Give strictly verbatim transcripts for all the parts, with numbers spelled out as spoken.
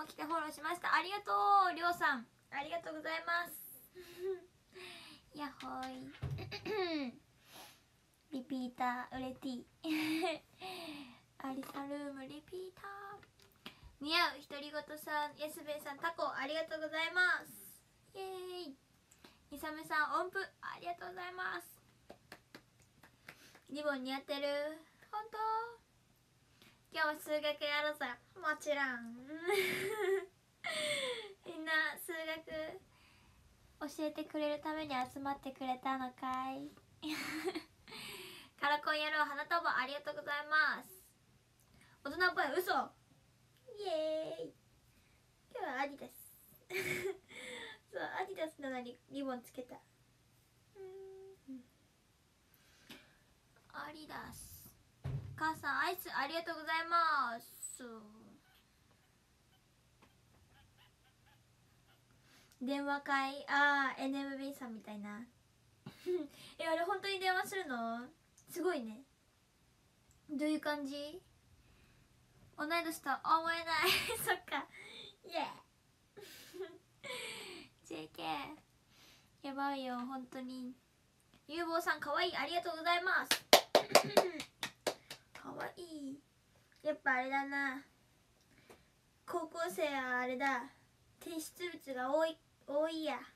も来てフォローしました。ありがとうりょうさん、ありがとうございますやっほーいリピーターうれてぃアリサルームリピーター似合う独り言さん、やすべいさん、タコありがとうございます。イエーイ。いさめさん音符ありがとうございます。リボン似合ってる本当。今日は数学やろうぜ。もちろんみんな数学教えてくれるために集まってくれたのかいカラコンやろう花束ありがとうございます。大人っぽい嘘イエーイ。今日はアディダスそうアディダスなのにリボンつけた。アディダス。母さんアイスありがとうございます。電話会、ああ エヌエムビー さんみたいなえ、あれ本当に電話するのすごいね。どういう感じ。同い年と思えないそっかイエージェーケー やばいよ本当に。ゆうぼうさんかわいいありがとうございますかわいい。やっぱあれだな、高校生はあれだ、提出物が多い多いや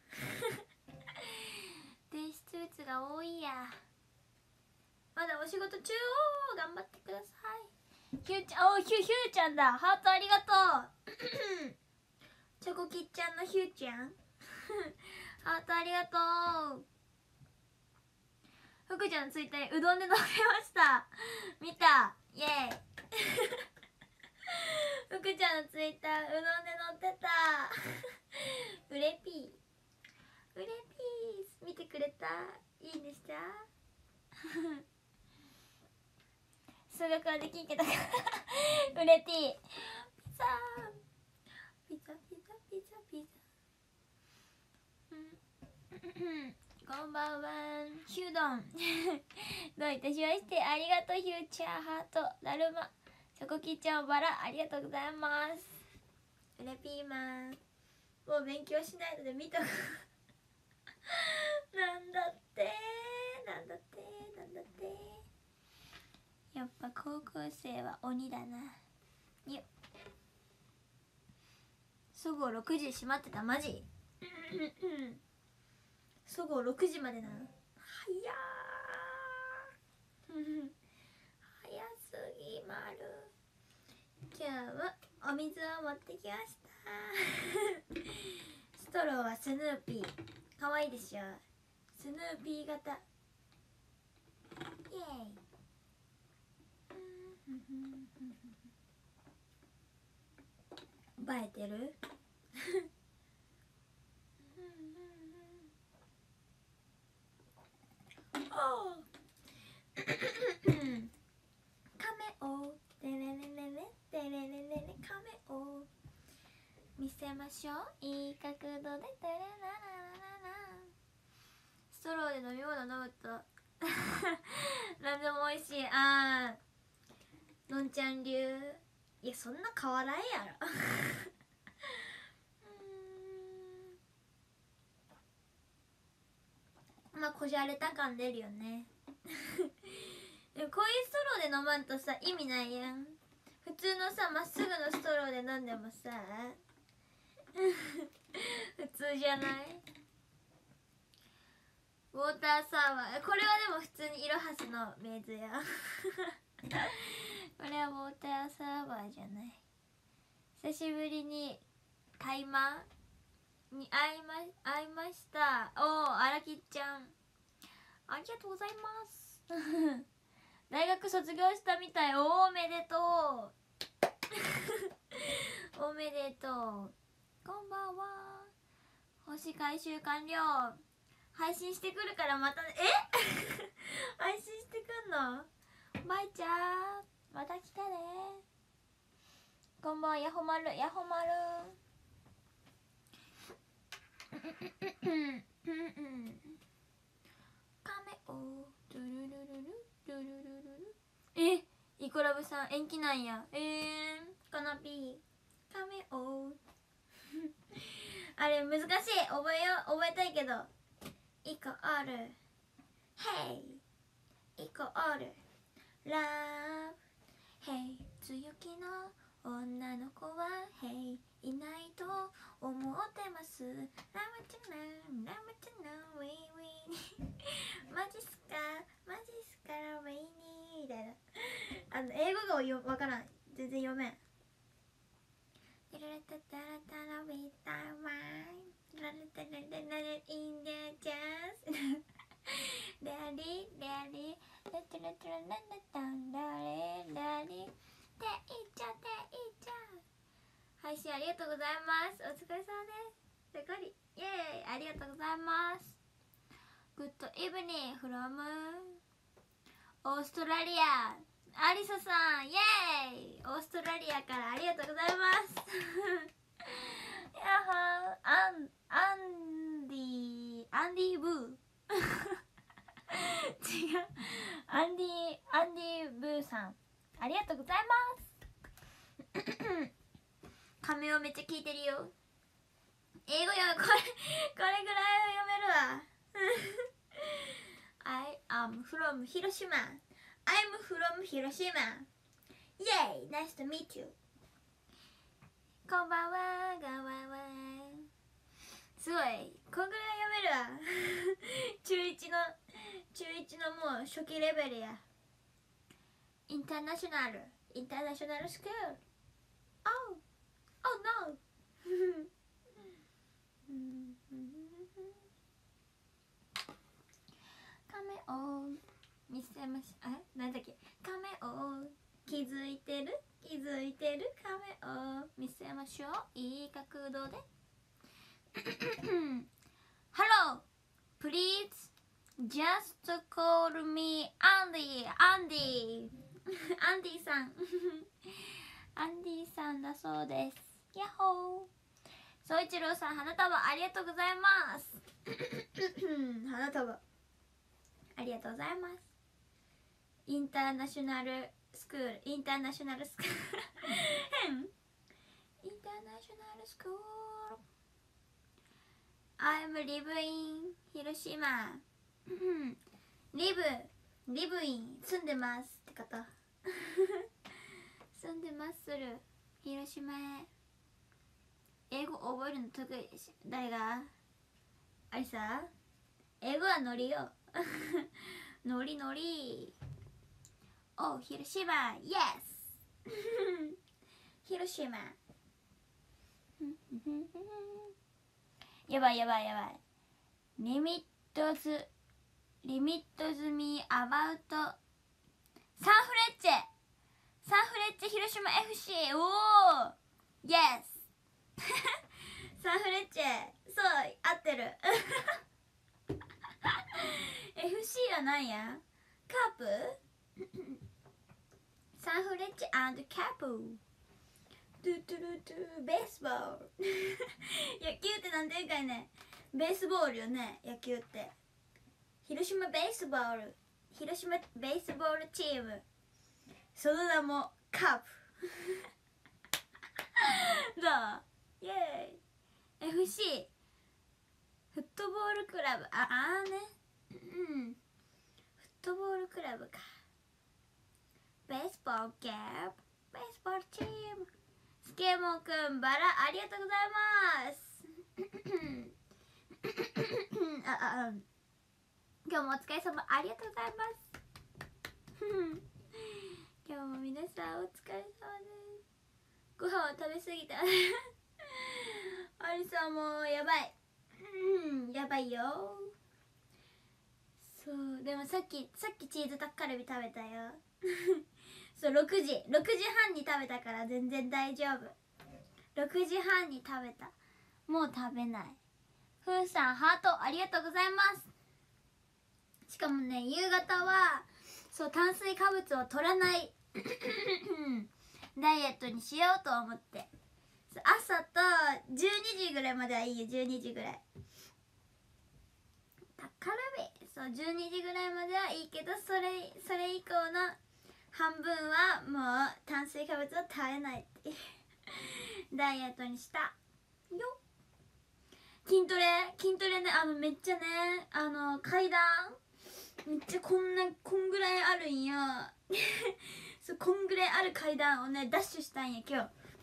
提出物が多いや。まだお仕事中を頑張ってください。ヒューちゃん、おヒュヒューちゃんだ、ハートありがとうチョコキッちゃんのヒューちゃんハートありがとう。福ちゃんのツイッターにうどんで飲みました見たイエーイ福ちゃんのツイッターうどんで乗ってたうれぴーうれぴー見てくれた、いいねした数学はできんけどうれぴー。ピザピザピザピザピザこんばんはヒュードンどういたしまして。ありがとうヒューチャーハートだるまチョコキッチャンバラありがとうございます。うれピーマンもう勉強しないので見たなんだってなんだってなんだってやっぱ高校生は鬼だな。よっそごうろくじ閉まってたマジそごうろくじまでなの。早ー早すぎまる。今日はお水を持ってきましたストローはスヌーピーかわいいでしょ。スヌーピー型イエーイ映えてるおカメオテレレレレテレレレレカメオ見せましょういい角度でテレラララララストローで飲み物飲むと何でも美味しい。あーのんちゃん流。いやそんな変わらんやろまあこじゃれた感出るよねでもこういうストローで飲まんとさ意味ないやん。普通のさまっすぐのストローで飲んでもさ普通じゃない。ウォーターサーバーこれはでも普通にイロハスのメイズやこれはウォーターサーバーじゃない。久しぶりにタイマーに会いま会いました。おお荒木ちゃんありがとうございます大学卒業したみたい。おおめでとうおめでとう。こんばんは。星回収完了。配信してくるからまたね。え配信してくんのバイちゃんまた来たね。こんばんはヤホマルヤホマルカメオルルルルルルルルルルえイコラブさん延期なんや。えー、カナピーカメオれ難しい。覚えよう、覚えたいけど。イコール Hey イコール Love Hey 強気の女の子は Hey いないと思ってます。ラムチャナラムチャナウィーウィーマジっすかマジっすかウィーニーみたいな。あの英語がよわからん、全然読めん。タラタタラタラウィータワイララタラタララインデージャスラリラリラタラタラララタンラリラリていっちゃていっちゃ。配信ありがとうございます。お疲れ様です。レコリイエーイ、ありがとうございます。グッドイブニングフロムオーストラリア。アリサさんイエーイ、オーストラリアからありがとうございますやっほー、アンアンディアンディブー違う、アンディアンディブーさんありがとうございます仮名をめっちゃ聞いてるよ。英語やこれこれぐらいは読めるわI am from 広島。 I'm from 広島。イエーイ Nice to meet you。 こんばんは、がわわ。すごい、こんぐらい読めるわ中いちの中いちのもう初期レベルや。インターナショナルインターナショナルスクール。 Oh Oh no 亀を見せましょう。あ、なんだっけ、亀を気づいてる気づいてる亀を見せましょう。いい角度でHello please just call me Andy Andy アンディさんアンディさんだそうです。ヤッホー。総一郎さん、花束ありがとうございます花束ありがとうございます。インターナショナルスクールインターナショナルスクール変インターナショナルスクール I'm live in 広島リブリブイン住んでますって方住んでまする広島へ。英語覚えるの得意。誰があれさ、英語はノリよノリノリ。おう広島イエス広島やばいやばいやばい。リミットズリミットズミアバウトサンフレッチェサンフレッチェ広島 エフシー。 おおイエスサンフレッチェ、そう合ってるエフシー は何や、カープサンフレッチェ&キャップトゥトゥルトゥベースボール野球ってなんていうかいね、ベースボールよね野球って。広島ベースボール広島ベースボールチーム、その名もカープどうイエーイ エフシー フットボールクラブ。ああねうんフットボールクラブか。ベースボールキャップベースボールチーム。スケモンくんバラありがとうございますああ今日もお疲れ様ありがとうございます今日も皆さんお疲れ様です。ご飯を食べ過ぎたありさんもやばいうんやばいよ。そうでもさっきさっきチーズタッカルビ食べたよそうろくじろくじはんに食べたから全然大丈夫。ろくじはんに食べた。もう食べない。ふーさんハートありがとうございます。しかもね夕方はそう炭水化物を取らないダイエットにしようと思って、朝とじゅうにじぐらいまではいいよ。じゅうにじぐらいタッカルビそうじゅうにじぐらいまではいいけど、それそれ以降の半分はもう炭水化物を食べないっていうダイエットにしたよ。 筋トレ筋トレね、あのめっちゃね、あの階段めっちゃこんなこんぐらいあるんやそう、こんぐらいある階段をねダッシュしたんや今日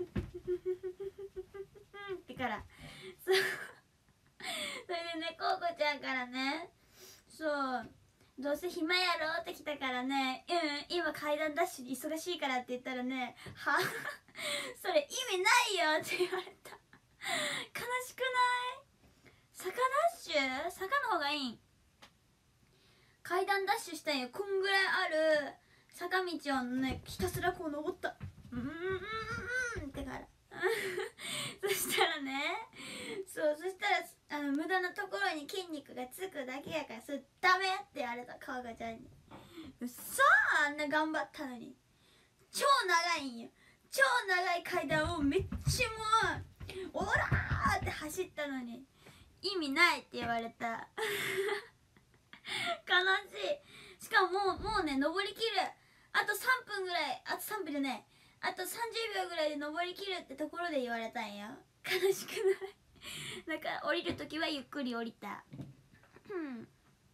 ってからそうそれでね、こうこちゃんからね、そうどうせ暇やろって来たからね、うん今階段ダッシュ忙しいからって言ったらね、はそれ意味ないよって言われた悲しくない？坂ダッシュ？坂の方がいいん？階段ダッシュしたんよ。こんぐらいある坂道をねひたすらこう登った。うんうんうんうんってからそしたらね、そうそしたらあの無駄なところに筋肉がつくだけやから、それダメって言われた、川香ちゃんに。うそー、あんな頑張ったのに。超長いんよ。超長い階段をめっちゃもうオラーって走ったのに意味ないって言われた悲しい。しかももうもうね登りきる、あとさんぷんぐらい、あとさんぷんでね、あとさんじゅうびょうぐらいで登りきるってところで言われたんよ。悲しくないだから降りるときはゆっくり降りた。うん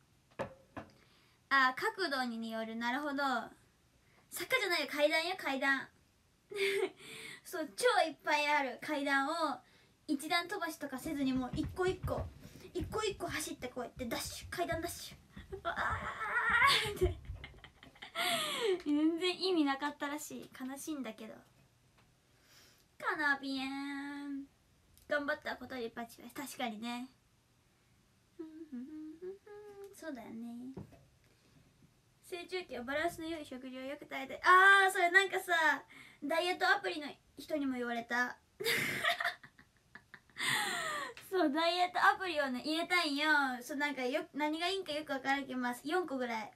あ、角度による。なるほど。坂じゃないよ、階段よ階段そう超いっぱいある階段を一段飛ばしとかせずに、もう一個一個一個一個走ってこうやってダッシュ、階段ダッシュわーって全然意味なかったらしい。悲しいんだけど。かなびえん頑張ったことにパチパチ。確かにねそうだよね。成長期はバランスの良い食事をよく食べて。あーそれなんかさ、ダイエットアプリの人にも言われたそうダイエットアプリをね入れたいんよ。そうなんかよ何がいいんかよく分からんけど、ますよんこぐらい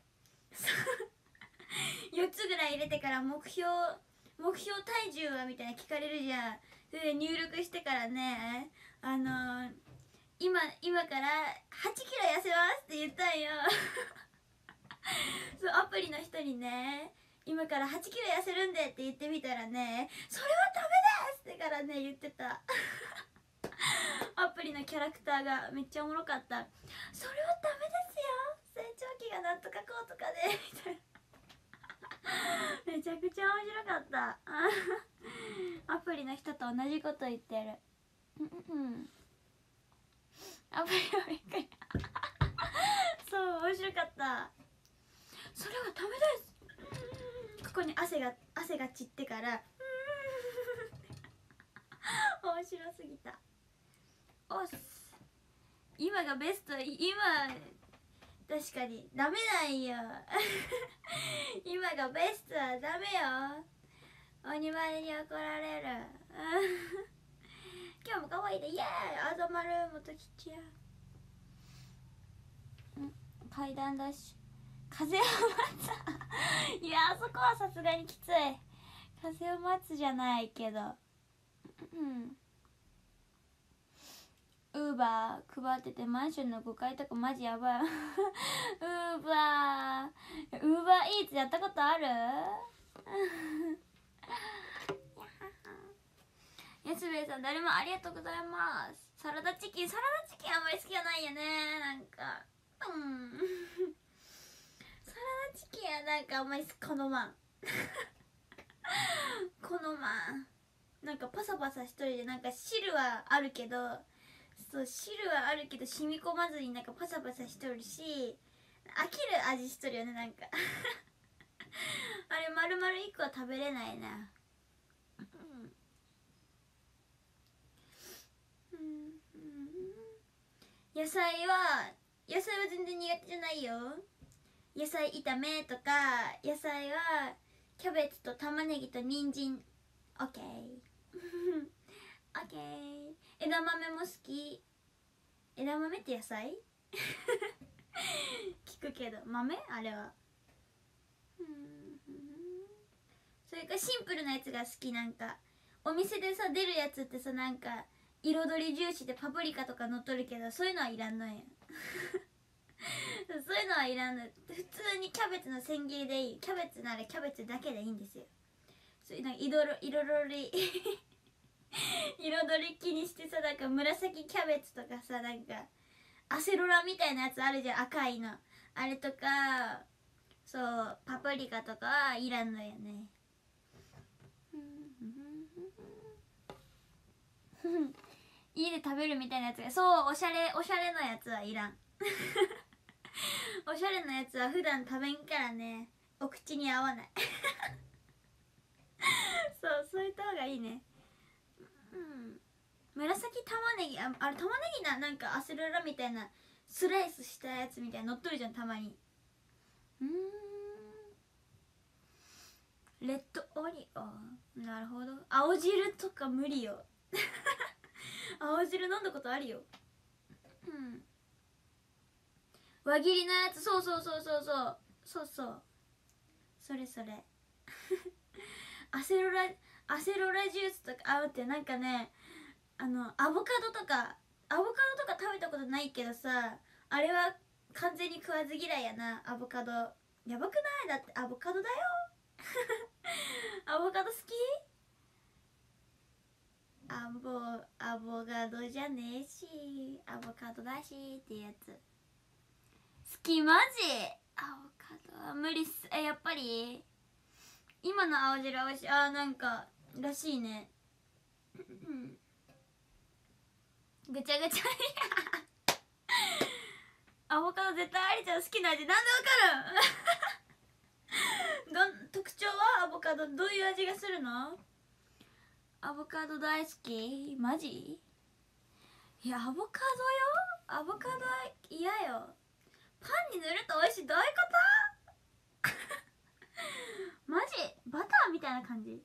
よっつぐらい入れてから目標目標体重はみたいな聞かれるじゃん。それで入力してからね、あのー、今今からはちキロ痩せますって言ったんよそうアプリの人にね、今からはちキロ痩せるんでって言ってみたらね、それはダメですってからね言ってたアプリのキャラクターがめっちゃおもろかった。それはダメですよ、成長期がなんとかこうとかでみたいなめちゃくちゃ面白かったアプリの人と同じこと言ってるうんアプリはびっくりそう面白かった。それはダメです。ここに汗が汗が散ってから面白すぎた。おっす、今がベスト。今確かにダメなんよ今がベストはダメよ。鬼丸に怒られる今日も可愛いでイエーイ。あざまる元吉や階段ダッシュ風を待ついやあそこはさすがにきつい。風を待つじゃないけどうんウーバー配っててマンションのごかいとかマジやばいウーバーウーバーイーツやったことある安兵衛さん誰もありがとうございます。サラダチキンサラダチキンあんまり好きじゃないよね。なんかうんサラダチキンはなんかあんまり好まん好まん。なんかパサパサしとるで、なんか汁はあるけど、そう汁はあるけど染み込まずになんかパサパサしとるし、飽きる味しとるよねなんかあれ丸々いっこは食べれないな野菜は野菜は全然苦手じゃないよ。野菜炒めとか、野菜はキャベツと玉ねぎと人参オッケーオッケー。枝豆も好き。枝豆って野菜聞くけど豆あれはそれかシンプルなやつが好き。なんかお店でさ出るやつってさ、なんか彩り重視でパプリカとか乗っとるけど、そういうのはいらんのやそういうのはいらんの。普通にキャベツの千切りでいい。キャベツならキャベツだけでいいんですよ。そういうなんか彩り彩り気にしてさ、なんか紫キャベツとかさ、なんかアセロラみたいなやつあるじゃん、赤いのあれとか、そうパプリカとかはいらんのよね。家で食べるみたいなやつが、そうおしゃれおしゃれなやつはいらんおしゃれなやつは普段食べんからね、お口に合わないそうそういった方がいいね。うん、紫玉ねぎ、ああれ玉ねぎな、なんかアセロラみたいなスライスしたやつみたいなのっとるじゃんたまに。うーん、レッドオリオン、なるほど。青汁とか無理よ青汁飲んだことあるよ。うん、輪切りのやつ、そうそうそうそうそうそうそう、それそれアセロラアセロラジュースとか合うって、なんかね、あのアボカドとかアボカドとか食べたことないけどさ、あれは完全に食わず嫌いやな。アボカドやばくない？だってアボカドだよアボカド好き？アボアボカドじゃねえしアボカドだしってやつ好き。マジアボカドは無理っす。え、やっぱり今の青汁は美味しい。あー、なんからしいねぐちゃぐちゃアボカド絶対ありちゃん好きな味なんでわかるんどん特徴はアボカドどういう味がするの？アボカド大好き？マジ？いやアボカドよ、アボカドは嫌よ。パンに塗ると美味しい、どういうことマジバターみたいな感じ。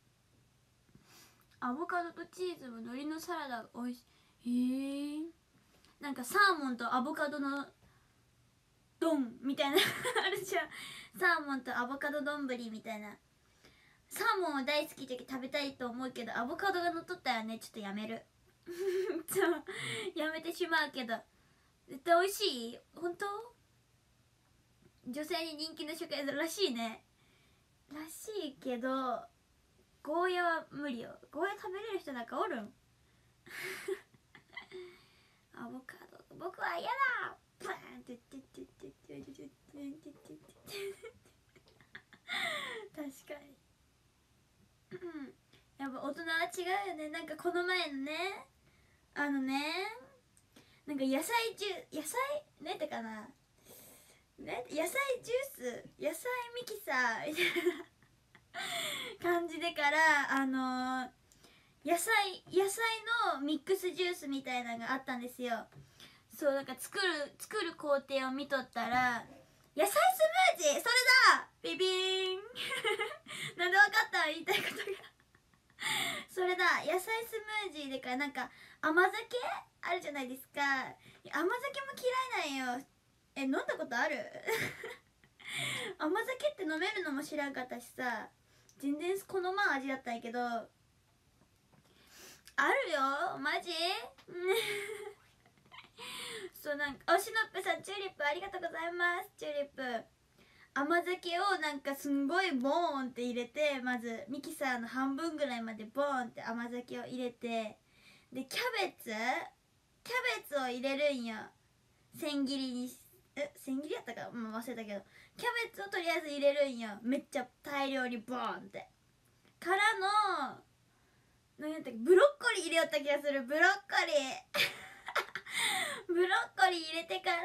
アボカドとチーズも海苔のサラダが美味しい。へえ、なんかサーモンとアボカドの丼みたいなあるじゃん、サーモンとアボカド丼みたいな。サーモンを大好きで食べたいと思うけど、アボカドが乗っとったらね、ちょっとやめるそうやめてしまうけど、絶対美味しい。本当？女性に人気の食材らしいね。らしいけどゴーヤは無理よ。ゴーヤ食べれる人なんかおるんアボカド僕は嫌だパーンってってってってってってって確かにやっぱ大人は違うよね。なんかこの前のね、あのね、なんか野菜ジュ野菜なんてかな、ね、野菜ジュース、野菜ミキサーみたいな感じでから、あのー、野菜野菜のミックスジュースみたいなのがあったんですよ。そう、なんか作る作る工程を見とったら、野菜スムージー、それだビビーンなんでわかった？言いたいことがそれだ、野菜スムージーでから、なんか甘酒あるじゃないですか。甘酒も嫌いなんよ。え、飲んだことある甘酒って飲めるのも知らんかったしさ、全然好まん味だったんやけど、あるよマジそう、なんかおしのっぺさん、チューリップありがとうございます。チューリップ甘酒をなんかすんごいボーンって入れて、まずミキサーの半分ぐらいまでボーンって甘酒を入れて、でキャベツキャベツを入れるんよ、千切りにしえ千切りやったか、もう忘れたけど、キャベツをとりあえず入れるんよ、めっちゃ大量にボーンってからの、何やったっけ、ブロッコリー入れよった気がする。ブロッコリーブロッコリー入れてから、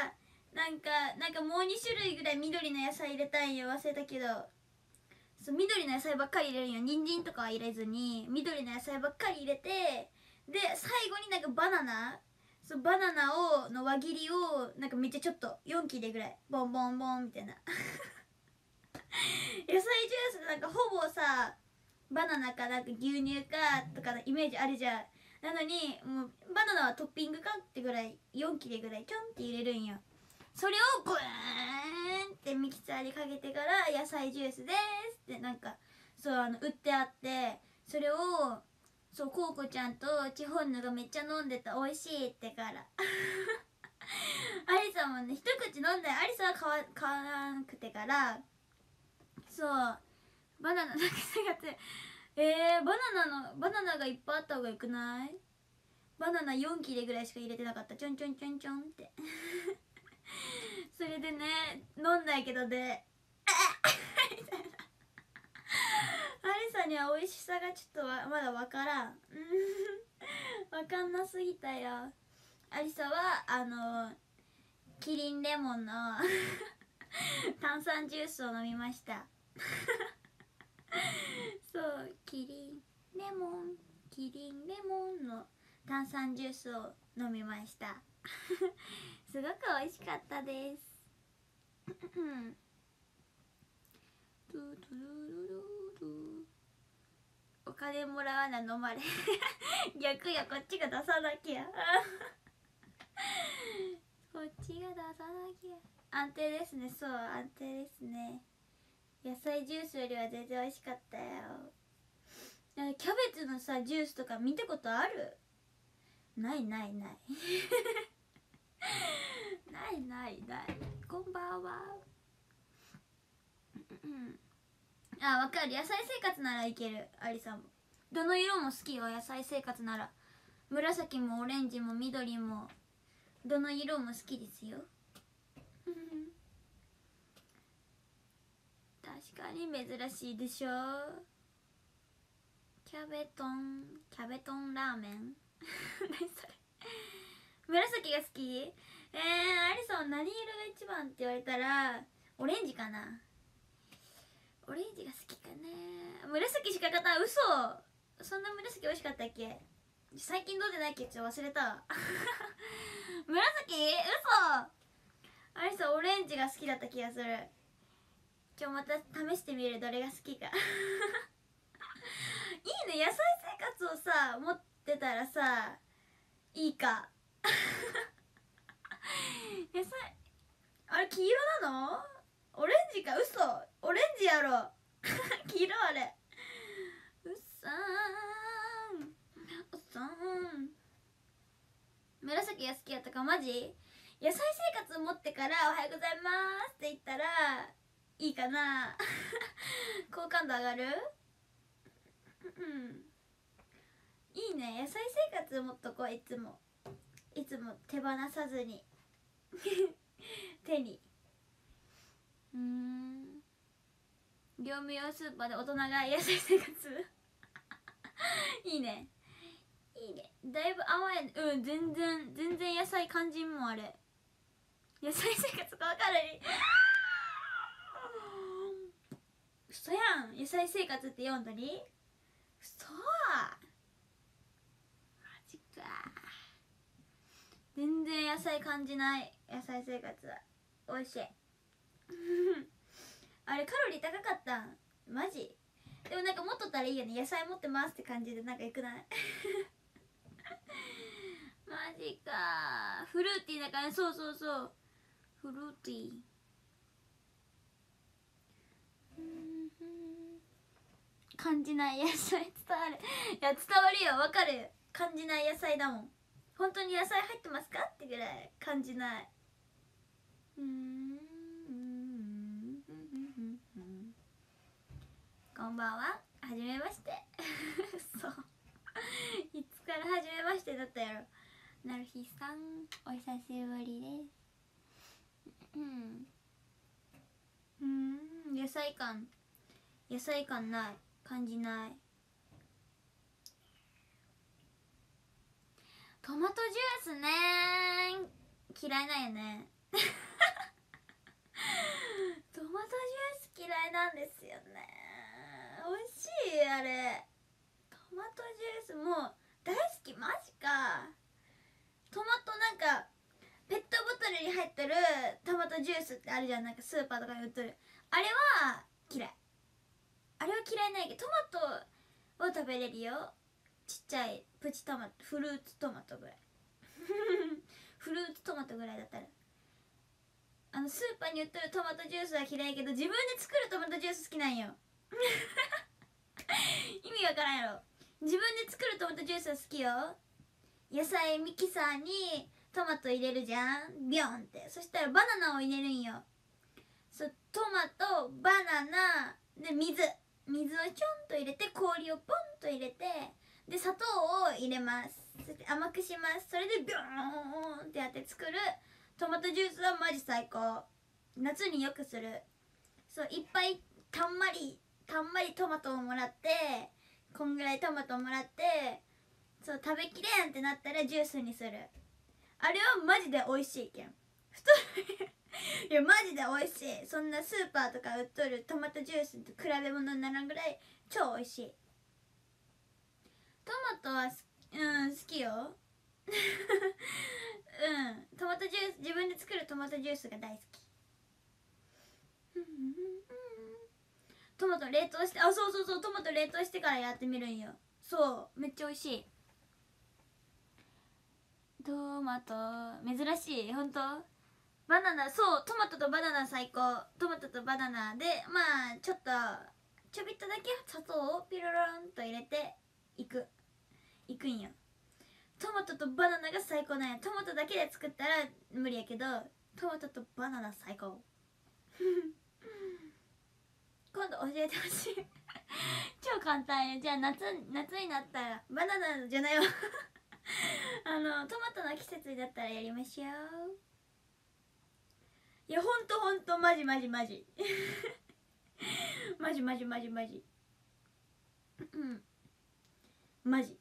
なんかなんかもうに種類ぐらい緑の野菜入れたいんよ、忘れたけど、そう緑の野菜ばっかり入れるんよ。人参とかは入れずに緑の野菜ばっかり入れて、で最後になんかバナナ、そうバナナをの輪切りをなんかめっちゃちょっとよん切れぐらいボンボンボンみたいな野菜ジュースなんかほぼさ、バナナかなんか牛乳かとかのイメージあるじゃん。なのにもうバナナはトッピングかってぐらいよん切れぐらいちょんって入れるんよ。それをブーンってミキサーにかけてから野菜ジュースですってなんかそうあの売ってあって、それをそうコウコちゃんとチホンヌがめっちゃ飲んでた、美味しいってからアリサもね一口飲んで、アリサは買わ買わなくてから、そうバナナの癖がつえー、バナナのバナナがいっぱいあった方がよくない？バナナよん切れぐらいしか入れてなかった。ちょんちょんちょんちょんってそれでね、飲んだけどでみたいなアリサには美味しさがちょっとわまだわからんわかんなすぎたよ。アリサはあのキリンレモンの炭酸ジュースを飲みましたそうキリンレモンキリンレモンの炭酸ジュースを飲みましたすごく美味しかったですお金もらわな飲まれ逆や、こっちが出さなきゃこっちが出さなきゃ。安定ですね。そう、安定ですね。野菜ジュースよりは全然美味しかったよ。キャベツのさジュースとか見たことある？ないないないないないない。こんばんはあ、わかる。野菜生活ならいける。アリさんもどの色も好きよ。野菜生活なら紫もオレンジも緑もどの色も好きですよ確かに珍しいでしょ。キャベトンキャベトンラーメン何それ紫が好き？えー、アリさんは何色が一番って言われたらオレンジかな。オレンジが好きかね。紫しか勝たん。嘘。そんな紫美味しかったっけ？最近飲んでないっけ？ちょっと忘れた紫？嘘。アリさんオレンジが好きだった気がする。今日また試してみる、どれが好きかいいね、野菜生活をさ持ってたらさいいか野菜あれ黄色なの？オレンジか。嘘、オレンジやろ黄色あれ。うっさーんうっさーん。紫が好きやったか。マジ？野菜生活持ってから「おはようございます」って言ったらいいかな好感度上がる？うんいいね。野菜生活持っとこう。いつもいつも手放さずに手に。うーん業務用スーパーで大人が野菜生活いいねいいね。だいぶ甘い。うん全然全然野菜肝心もん。あれ野菜生活か分かる嘘やん。野菜生活って読んだり嘘。マジか。全然野菜感じない。野菜生活は美味しいあれカロリー高かったん？マジ？でもなんか持っとったらいいよね。野菜持ってますって感じでなんかよくないマジか。フルーティーな感じ。そうそうそう、フルーティー。感じない野菜伝わるいや伝わるよ。わかる。感じない野菜だもん。本当に野菜入ってますかってぐらい感じない。うーんこんばんは。はじめましてそういつからはじめましてだったやろ。なるひさんお久しぶりですうんうん野菜感野菜感ない。感じない。トマトジュースね嫌いなんよねトマトジュース嫌いなんですよね。美味しいあれ。トマトジュースもう大好き。マジか。トマトなんかペットボトルに入ってるトマトジュースってあるじゃん。なんかスーパーとかに売ってるあれは嫌い。あれは嫌いないけどトマトは食べれるよ。ちっちゃいプチトマト、フルーツトマトぐらいフルーツトマトぐらいだったら。あのスーパーに売ってるトマトジュースは嫌いけど自分で作るトマトジュース好きなんよ意味わからんやろ。自分で作るトマトジュースは好きよ。野菜ミキサーにトマト入れるじゃん、ビョンって。そしたらバナナを入れるんよ。そうトマトバナナで水水をちょんと入れて氷をポンと入れて、で砂糖を入れます。そして甘くします。それでビョーンってやって作るトマトジュースはマジ最高。夏によくする。そう、いっぱいたんまりたんまりトマトをもらって、こんぐらいトマトをもらって、そう食べきれんってなったらジュースにする。あれはマジで美味しいけん。太るいやマジで美味しい。そんなスーパーとか売っとるトマトジュースと比べ物にならんぐらい超美味しい。トマトはうん好きようんトマトジュース、自分で作るトマトジュースが大好きトマト冷凍して、あ、そうそうそう、トマト冷凍してからやってみるんよ。そう、めっちゃ美味しい。トマト珍しい。ほんとバナナ、そう、トマトとバナナ最高。トマトとバナナで、まあちょっとちょびっとだけ砂糖をピロロンと入れていくいくんよ。トマトとバナナが最高なんや。トマトだけで作ったら無理やけど、トマトとバナナ最高今度教えてほしい超簡単よ。じゃあ夏夏になったらバナナじゃないよあのトマトの季節になったらやりましょう。いやほんとほんとマジマジマジマジマジマジマジうんマジ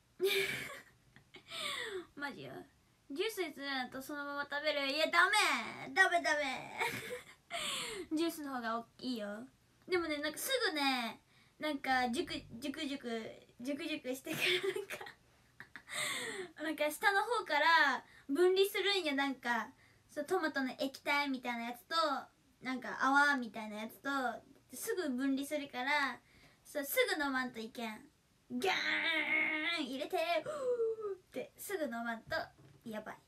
マジよ。ジュースにするのとそのまま食べる。いやダメダメダメジュースの方がいいよ。でもね、なんかすぐね、なんかジュクジュクジュクジュクジュクしてくるなんかなんか下の方から分離するんや。なんかそうトマトの液体みたいなやつとなんか泡みたいなやつとすぐ分離するから、そうすぐ飲まんといけん。ギャーン入れてフーってすぐ飲まんとやばい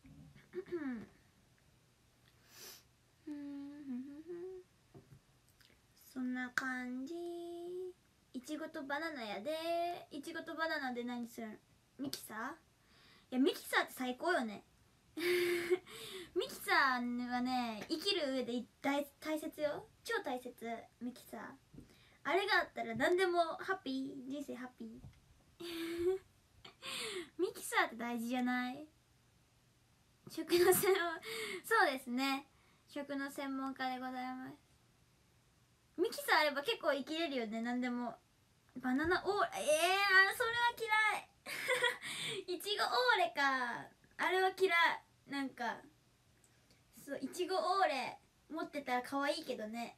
そんな感じ。いちごとバナナやで。いちごとバナナで何するん？ミキサー？いやミキサーって最高よねミキサーはね、生きる上で大大切よ。超大切。ミキサーあれがあったら何でもハッピー。人生ハッピーミキサーって大事じゃない？食の専門そうですね、食の専門家でございます。ミキサーあれば結構生きれるよね。何でも。バナナオーレ、えー、あそれは嫌いいちごオーレか、あれは嫌い。なんかそういちごオーレ持ってたら可愛いけどね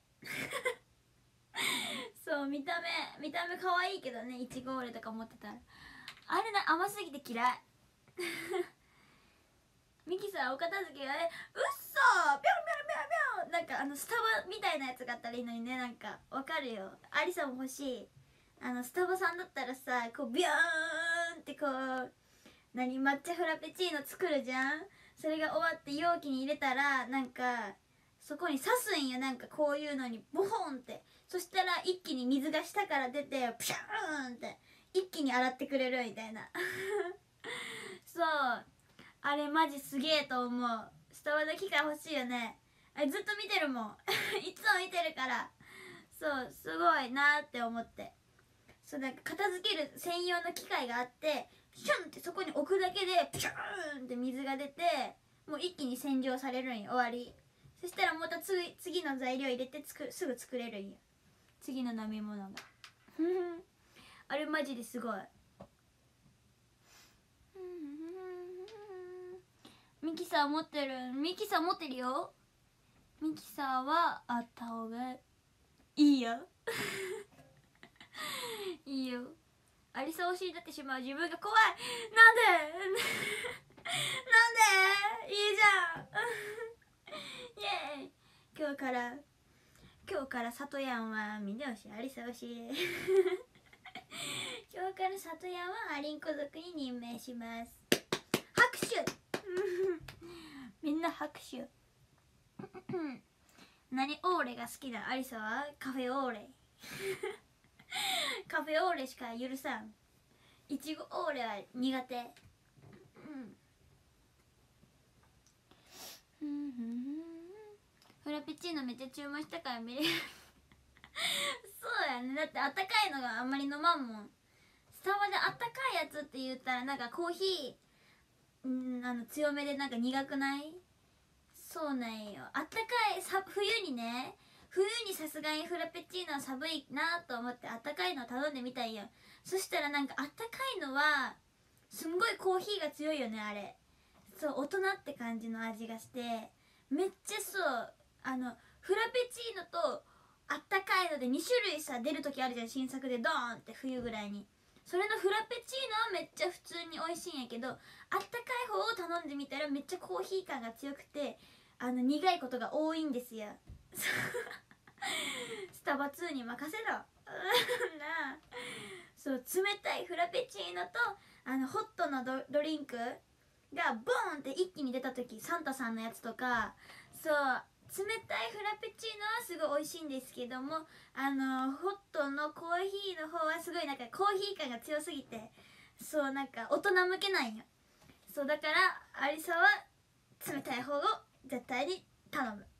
そう見た目見た目可愛いけどね、いちごオーレとか持ってたらあれな、甘すぎて嫌いミキサーお片付けがね、うっそーピョンピョンピョンピョン、なんかあのスタバみたいなやつがあったらいいのにね。なんかわかるよ、アリサも欲しい。あのスタバさんだったらさ、こうビョーンってこう何抹茶フラペチーノ作るじゃん。それが終わって容器に入れたらなんかそこに刺すんよ。なんかこういうのにボホンって、そしたら一気に水が下から出てプシャーンって一気に洗ってくれるみたいなそうあれマジすげえと思う。スタバの機械欲しいよね。あれずっと見てるもんいつも見てるから、そうすごいなーって思って。そうなんか片付ける専用の機械があって、シュンってそこに置くだけでプシューンって水が出て、もう一気に洗浄されるんよ。終わり。そしたらまた次次の材料入れてつくすぐ作れるんよ、次の飲み物があれマジですごい。ミキサー持ってる。ミキサー持ってるよ。ミキサーはあった方がいいよいいよ。アリサ推しになってしまう自分が怖い。なんでなんでいいじゃんイエーイ。今日から今日から里やんはみんな推し、アリサ推し今日から里やんはアリンコ族に任命します。拍手みんな拍手何オーレが好きなアリサはカフェオーレカフェオーレしか許さん。いちごオーレは苦手。うんフラペチーノめっちゃ注文したから見れるそうやからね。だってあったかいのがあんまり飲まんもん。スタバであったかいやつって言ったらなんかコーヒーんあの強めでなんか苦くない？そうなんよ。あったかいさ冬にね、冬にさすがにフラペチーノは寒いなと思ってあったかいのを頼んでみたんよ。そしたらなんかあったかいのはすんごいコーヒーが強いよねあれ。そう大人って感じの味がしてめっちゃそうあのフラペチーノとあったかいのでに種類さ出る時あるじゃん新作でドーンって冬ぐらいに。それのフラペチーノはめっちゃ普通に美味しいんやけどあったかい方を頼んでみたらめっちゃコーヒー感が強くてあの苦いことが多いんですよスタバツーに任せろなあ。そう冷たいフラペチーノとあのホットの ド, ドリンクがボーンって一気に出た時サンタさんのやつとかそう冷たいフラペチーノはすごい美味しいんですけどもあのホットのコーヒーの方はすごいなんかコーヒー感が強すぎてそうなんか大人向けなんよ。そうだからアリサは冷たい方を絶対に頼む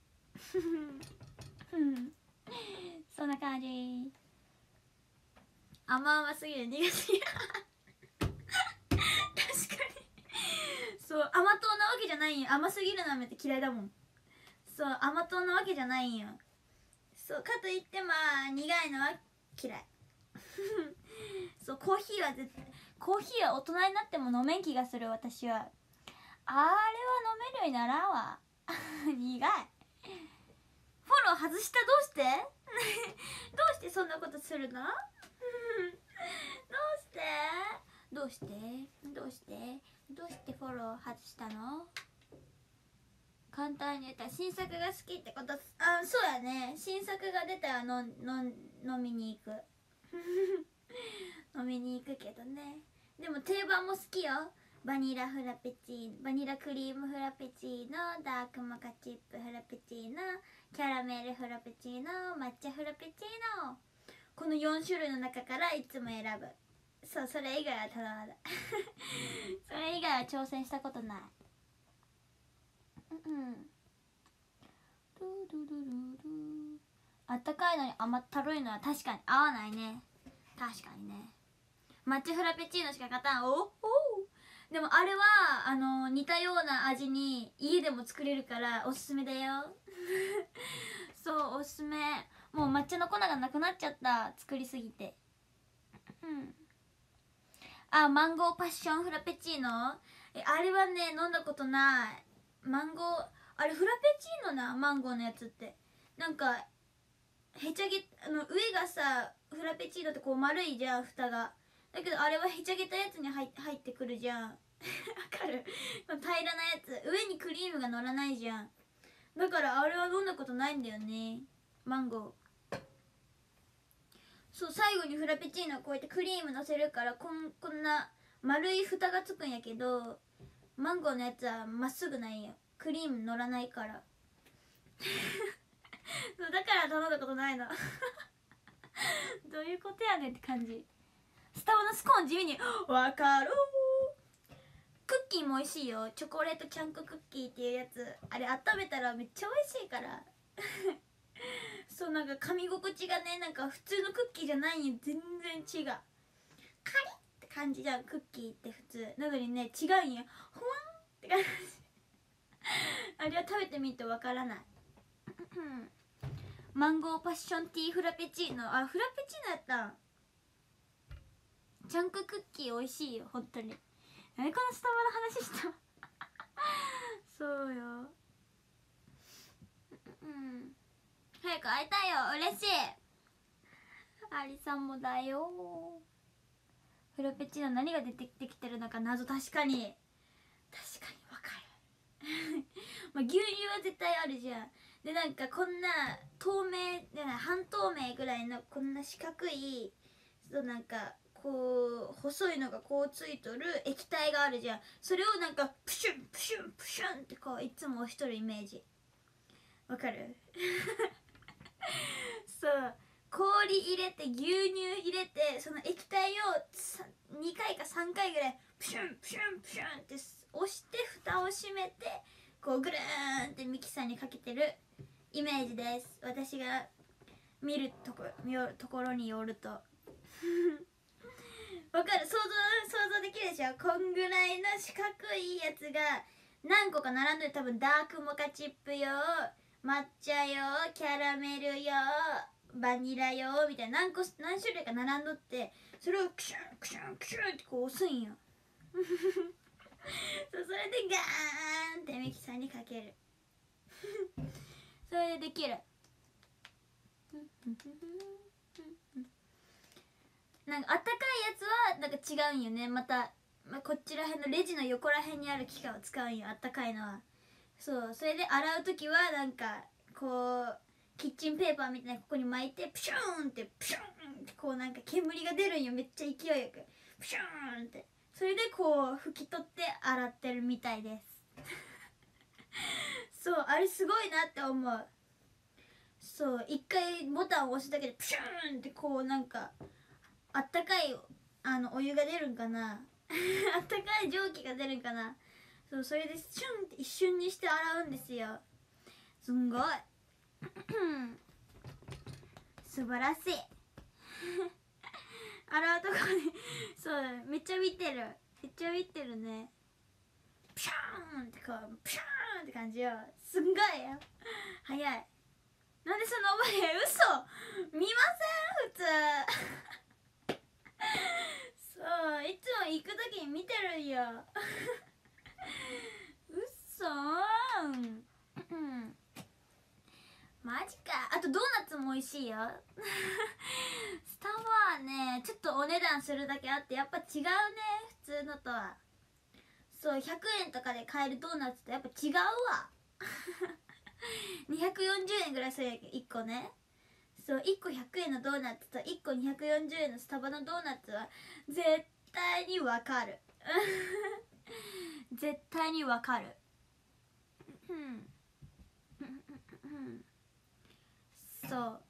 そんな感じ。甘々すぎる苦すぎる確かにそう甘党なわけじゃないんよ。甘すぎるの飴って嫌いだもん。そう甘党なわけじゃないんよ。そうかといってまあ苦いのは嫌いそうコーヒーは絶対コーヒーは大人になっても飲めん気がする。私はあれは飲めるようにならんわ苦い。フォロー外したどうしてどうしてそんなことするのどうしてどうしてどうしてどうしてフォロー外したの？簡単に言ったら新作が好きってこと。あ、そうやね。新作が出たらのの飲みに行く飲みに行くけどね。でも定番も好きよ。バニラフラペチーノ、バニラクリームフラペチーノ、ダークモカチップフラペチーノ、キャラメルフラペチーノ、抹茶フラペチーノ。このよん種類の中からいつも選ぶ。そう、それ以外は頼まないそれ以外は挑戦したことない。うんうん。ドゥドゥドゥドゥドゥ。あったかいのに甘ったるいのは確かに合わないね。確かにね。抹茶フラペチーノしか勝たん。おお。でもあれはあの似たような味に家でも作れるからおすすめだよそうおすすめ。もう抹茶の粉がなくなっちゃった、作りすぎて。うんあ、マンゴーパッションフラペチーノ。えあれはね飲んだことない。マンゴーあれフラペチーノな、マンゴーのやつってなんかへちゃげあの上がさフラペチーノってこう丸いじゃん蓋が。だけどあれはへちゃげたやつに入入ってくるじゃんわかる平らなやつ上にクリームが乗らないじゃん。だからあれは飲んだことないんだよね。マンゴーそう最後にフラペチーノこうやってクリーム乗せるからこんこんな丸い蓋がつくんやけどマンゴーのやつはまっすぐないよ。クリーム乗らないからそうだから頼んだことないのどういうことやねんって感じ。スタバのスコーン地味にわかる。クッキーも美味しいよ。チョコレートチャンククッキーっていうやつあれ温めたらめっちゃ美味しいからそうなんか噛み心地がねなんか普通のクッキーじゃないよ。全然違う。カリッって感じじゃんクッキーって普通なのにね違うんよ。ほわんって感じあれは食べてみてわからないマンゴーパッションティーフラペチーノ。あフラペチーノやったん。チャンククッキー美味しいよ本当に。何このスタバの話したそうよ。うん早く会いたいよ。嬉しい。アリさんもだよ。フラペチーノ何が出てきてるのか謎。確かに確かにわかるまあ牛乳は絶対あるじゃん。でなんかこんな透明じゃない半透明ぐらいのこんな四角いそうなんかこう細いのがこうついとる液体があるじゃん。それをなんかプシュンプシュンプシュンってこういつも押しとるイメージ。わかるそう氷入れて牛乳入れてその液体をにかいかさんかいぐらいプシュンプシュンプシュンって押して蓋を閉めてこうぐるーんってミキサーにかけてるイメージです。私が見るとこ見よところによるとわかる、想像想像できるでしょ。こんぐらいの四角いやつが何個か並んでる。多分ダークモカチップ用、抹茶用、キャラメル用、バニラ用みたいな何個何種類か並んどって、それをクシュンクシュンクシュンってこう押すんよそう、それでガーンってミキサーにかけるそれでできるなんかあったかいやつはなんか違うんよね。また、まあ、こっちらへんのレジの横らへんにある機械を使うんよ、あったかいのは。そう、それで洗う時はなんかこうキッチンペーパーみたいなここに巻いてプシューンってプシューンってこうなんか煙が出るんよ、めっちゃ勢いよくプシューンって。それでこう拭き取って洗ってるみたいですそう、あれすごいなって思う。そう、一回ボタンを押すだけでプシューンってこうなんかあったかいあのお湯が出るんかなあったかい蒸気が出るんかな。そう、それでシュンって一瞬にして洗うんですよ。すんごい素晴らしい洗うとこにそうめっちゃ見てるめっちゃ見てるね。ピシャーンってこうピシャーンって感じよ。すんごいよ早い。なんでその覚え嘘見ません普通そういつも行く時に見てるよ嘘うんマジか。あとドーナツも美味しいよスタバはねちょっとお値段するだけあってやっぱ違うね普通のとは。そうひゃくえんとかで買えるドーナツとやっぱ違うわにひゃくよんじゅうえんぐらいするやけどいっこね。そういっこひゃくえんのドーナツといっこにひゃくよんじゅうえんのスタバのドーナツは絶対にわかる絶対にわかるうんそう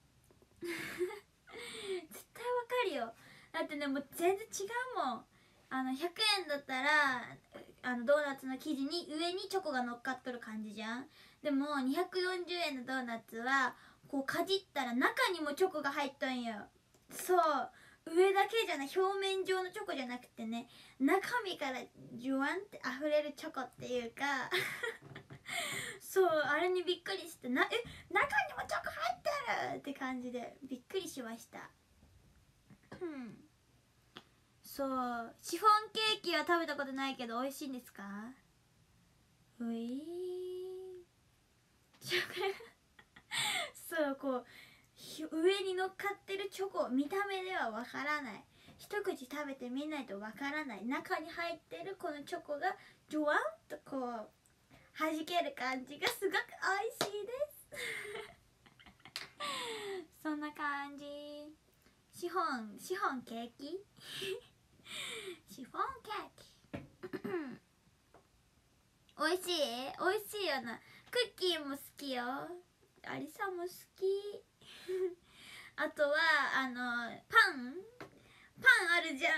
絶対わかるよ。だってねもう全然違うもん。あのひゃくえんだったらあのドーナツの生地に上にチョコが乗っかっとる感じじゃん。でもにひゃくよんじゅうえんのドーナツはこうかじったら中にもチョコが入っとんよ。そう上だけじゃない、表面上のチョコじゃなくてね中身からジュワンって溢れるチョコっていうかそうあれにびっくりしてな、え中にもチョコ入ってるって感じでびっくりしましたうんそうシフォンケーキは食べたことないけど美味しいんですか。ういーチョコそうこう上に乗っかってるチョコ見た目ではわからない。一口食べてみないとわからない。中に入ってるこのチョコがジョワンとこう弾ける感じがすごく美味しいですそんな感じ。シフォンシフォンケーキシフォンケーキ美味しい美味しいよな。クッキーも好きよ。アリサも好きあとはあのパンパンあるじゃ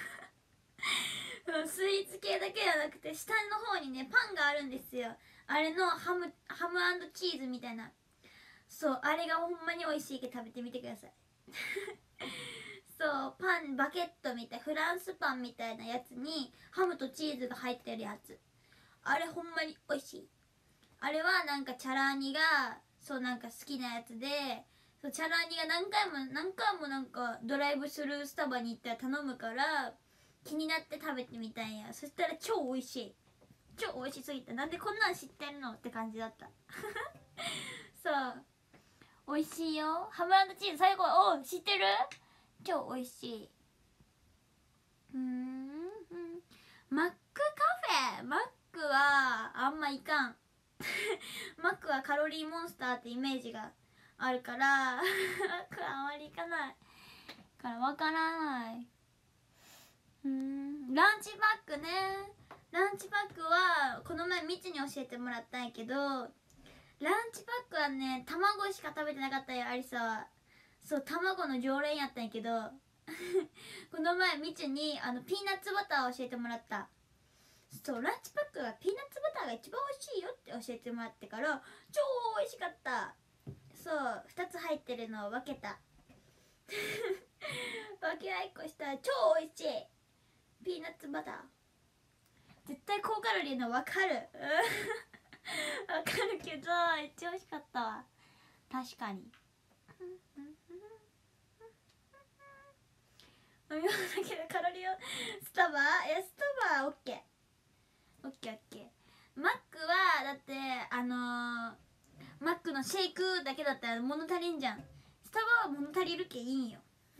んスイーツ系だけじゃなくて下の方にねパンがあるんですよ。あれのハムハム&チーズみたいな。そうあれがほんまに美味しいけど食べてみてくださいそうパンバケットみたいフランスパンみたいなやつにハムとチーズが入ってるやつ。あれほんまに美味しい。あれはなんかチャラーニがそうなんか好きなやつで、そうチャラーニが何回も何回もなんかドライブスルースタバに行ったら頼むから気になって食べてみたんや。そしたら超美味しい。超美味しすぎてなんでこんなん知ってんのって感じだったそう美味しいよ。ハム&チーズ最後お知ってる。超美味しい。うーんマックカフェマックはあんまいかんマックはカロリーモンスターってイメージがあるからマックはあまりいかないからわからない。うーんランチバッグね。ランチバッグはこの前みつに教えてもらったんやけど、ランチバッグはね卵しか食べてなかったよアリサは。そう卵の常連やったんやけどこの前みちにあのピーナッツバターを教えてもらった。そうランチパックはピーナッツバターが一番美味しいよって教えてもらってから超美味しかった。そそうふたつ入ってるのを分けた分け合いっこしたら超美味しいピーナッツバター絶対高カロリーの分かる分かるけどめっちゃ美味しかったわ確かに飲み物だけどカロリーをスタバいやスタバはオッケーオッケーオッケーマックはだってあのー、マックのシェイクだけだったら物足りんじゃんスタバは物足りるけいいんよ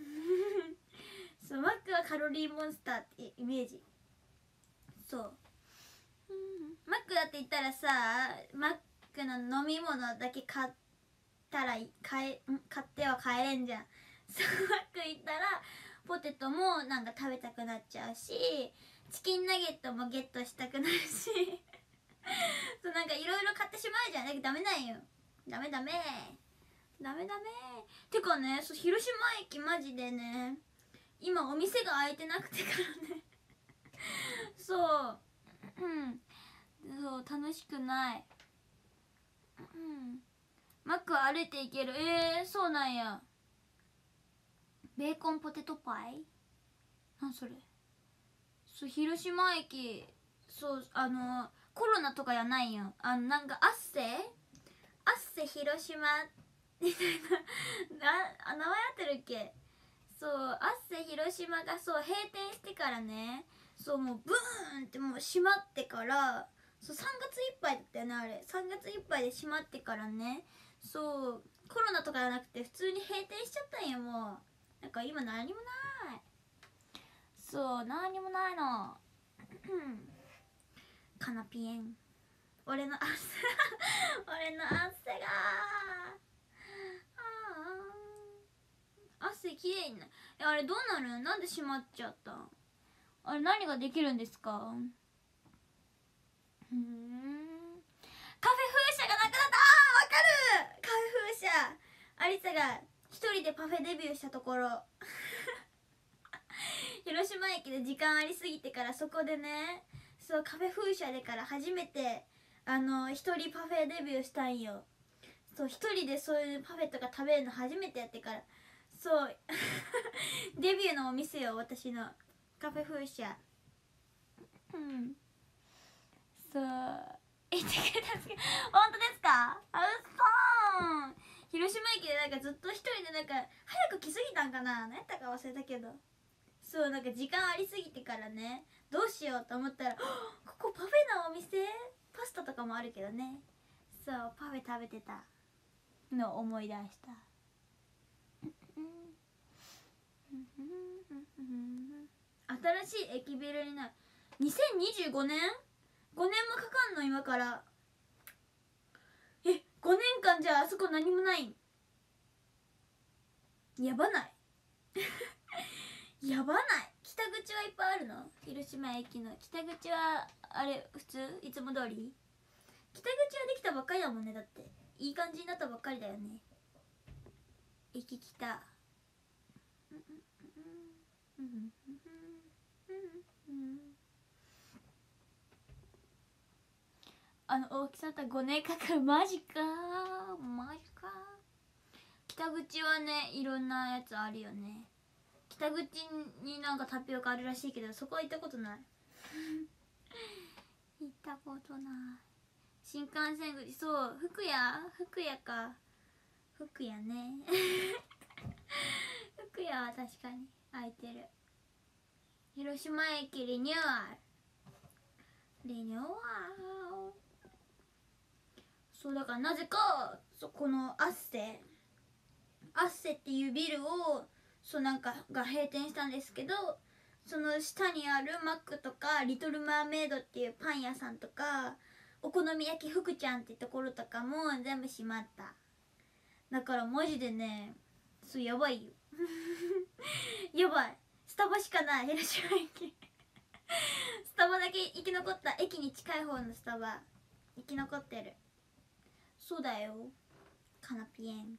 そうマックはカロリーモンスターってイメージそうマックだって言ったらさマックの飲み物だけ買ったら買え買っては帰れんじゃんそうマック行ったらポテトもなんか食べたくなっちゃうしチキンナゲットもゲットしたくなるしそうなんかいろいろ買ってしまうじゃんだけどダメなんよダメダメダメダメてかねそう広島駅マジでね今お店が開いてなくてからねそううんそう楽しくない、うん、マックは歩いていけるえー、そうなんやベーコンポテトパイなんそれそう広島駅そうあのコロナとかやないよあのなんかアッセアッセ広島みたいなな名前合ってるっけそうアッセ広島がそう閉店してからねそうもうブーンってもう閉まってからそうさんがついっぱいだったよねあれさんがついっぱいで閉まってからねそうコロナとかじゃなくて普通に閉店しちゃったんよもうなんか今何もないそう何もないのカナピエン俺の汗俺の汗が汗きれいになるあれどうなるなんで閉まっちゃったあれ何ができるんですかふーんカフェ風車がなくなったあーわかるカフェ風車アリサが一人でパフェデビューしたところ広島駅で時間ありすぎてからそこでねそうカフェ風車でから初めてあの一人パフェデビューしたんよそう一人でそういうパフェとか食べるの初めてやってからそうデビューのお店よ私のカフェ風車うんそう言ってくれたんですけど本当ですかあうっそー広島駅でなんかずっと一人でなんか早く来すぎたんかな何やったか忘れたけどそうなんか時間ありすぎてからねどうしようと思ったらここパフェのお店パスタとかもあるけどねそうパフェ食べてたのを思い出した新しい駅ビルになるにせんにじゅうごねんごねんもかかんの今からえごねんかんじゃああそこ何もないんやばないやばない北口はいっぱいあるの広島駅の北口はあれ普通いつも通り北口はできたばっかりだもんねだっていい感じになったばっかりだよね駅来たあの大きさだったらごねんかかるマジかマジか北口はねいろんなやつあるよね北口になんかタピオカあるらしいけどそこは行ったことない行ったことない新幹線口そう福谷福谷か福谷ね福谷は確かに空いてる広島駅リニューアルリニューアルそうだからなぜかそこのアッセアッセっていうビルをそうなんかが閉店したんですけどその下にあるマックとかリトルマーメイドっていうパン屋さんとかお好み焼き福ちゃんってところとかも全部閉まっただからマジでねそうやばいよやばいスタバしかない広島駅スタバだけ生き残った駅に近い方のスタバ生き残ってるそうだよカナピエン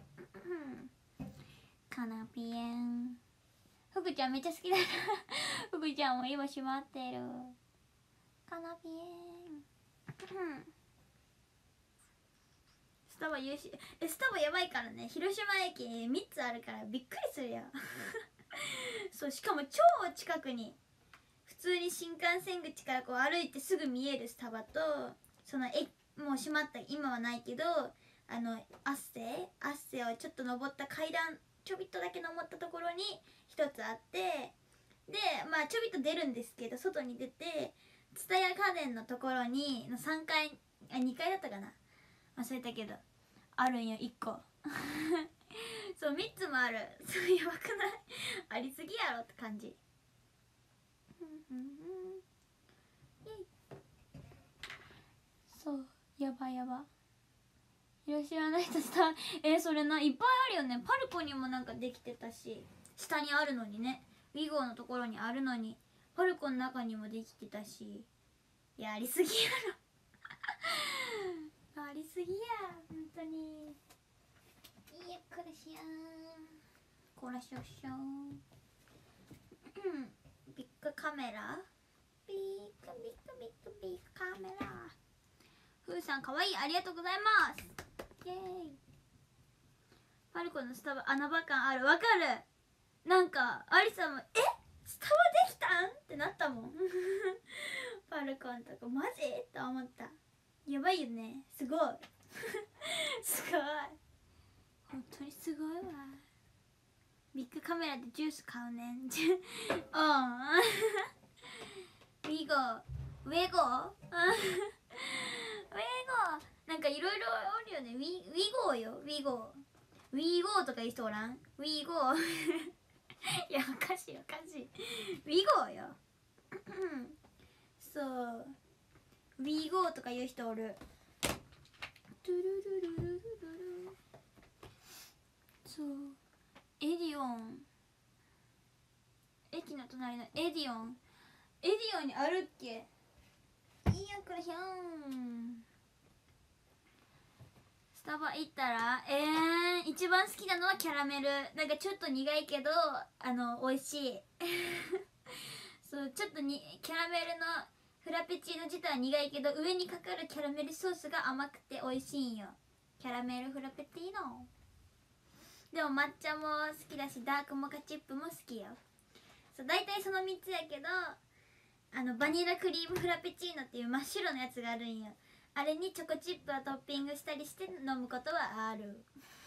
カナピエン福ちゃんめっちゃ好きだな福ちゃんも今閉まってるカナピエンススタバ優秀。えスタバやばいからね。広島駅みっつあるからびっくりするよそう、しかも超近くに、普通に新幹線口からこう歩いてすぐ見えるスタバと、そのえもう閉まった今はないけど、あのアッセアッセをちょっと登った階段ちょびっとだけ登ったところに一つあって、でまあちょびっと出るんですけど、外に出て蔦屋家電のところにさんかいあにかいだったかな、忘れたけどあるんよいっこそうみっつもある。そうやばくない？ありすぎやろって感じ。そうやばやば。広島の人さ、えー、それないっぱいあるよね。パルコにもなんかできてたし、下にあるのにね、ウィゴーのところにあるのにパルコの中にもできてたし、いやありすぎやろありすぎや本当に。いやこれしやーこらしょしょうんビッグカメラ、ビッグビッグビッグビッグカメラ。ふーさんかわいい、ありがとうございます。イエーイ。パルコのスタバ穴場感ある。わかる。なんかアリさんもえスタバできたんってなったもんパルコンとかマジと思った。やばいよね、すごいすごい本当にすごいわ。ビッグカメラでジュース買うねんうんウィゴウェゴウェゴなんかいろいろあるよね。ウィウィゴーよ、ウィゴーウィゴーとかいう人おらん？ウィゴーいやおかしいおかしいウィゴーよそうウィゴーとかいう人おる。トゥルルルルルルルそうエディオン、駅の隣のエディオン、エディオンにあるっけ。いやこれひょん。スタバ行ったらえー、一番好きなのはキャラメル。なんかちょっと苦いけどあの美味しいそうちょっとにキャラメルのフラペチーノ自体は苦いけど上にかかるキャラメルソースが甘くて美味しいんよ。キャラメルフラペチーノ。でも抹茶も好きだしダークモカチップも好きよ。そう大体そのみっつやけど、あのバニラクリームフラペチーノっていう真っ白のやつがあるんよ。あれにチョコチップをトッピングしたりして飲むことはある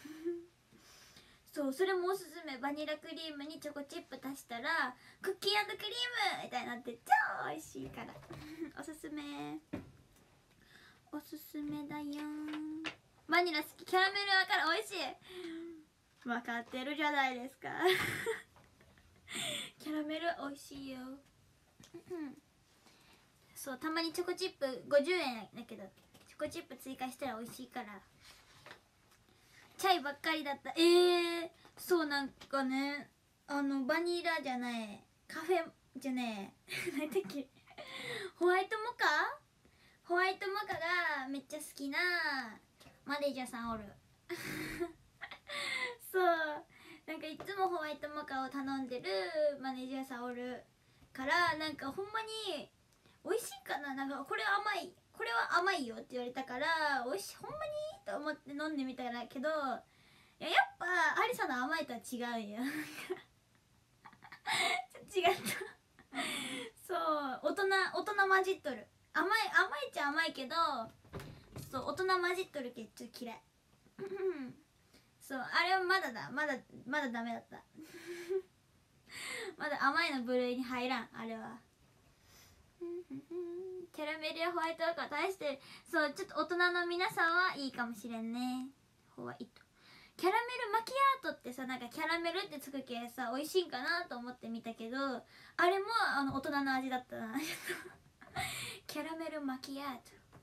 そうそれもおすすめ。バニラクリームにチョコチップ足したらクッキー&クリームみたいになって超美味しいからおすすめおすすめだよ。バニラ好き。キャラメルわかる、美味しい。分かってるじゃないですかキャラメル美味しいよそうたまにチョコチップごじゅうえんだけどチョコチップ追加したら美味しいから。チャイばっかりだった。えー、そうなんかね、あのバニラじゃないカフェじゃねえ何だっけホワイトモカホワイトモカがめっちゃ好きなマネージャーさんおるそうなんかいつもホワイトモカを頼んでるマネージャーさんおるから、なんかほんまに美味しいかな、なんかこれ甘いこれは甘いよって言われたから美味しいほんまにと思って飲んでみたらけど、いややっぱアリサの甘いとは違うんよ違ったそう大人大人混じっとる。甘い甘いっちゃ甘いけど、そう大人混じっとるけどちょっと嫌いそうあれはまだだまだまだダメだったまだ甘いの部類に入らんあれはキャラメルやホワイトだから大してそうちょっと大人の皆さんはいいかもしれんね。ホワイトキャラメルマキアートってさ、なんかキャラメルってつくけさ美味しいんかなと思ってみたけど、あれもあの大人の味だったなキャラメルマキアート、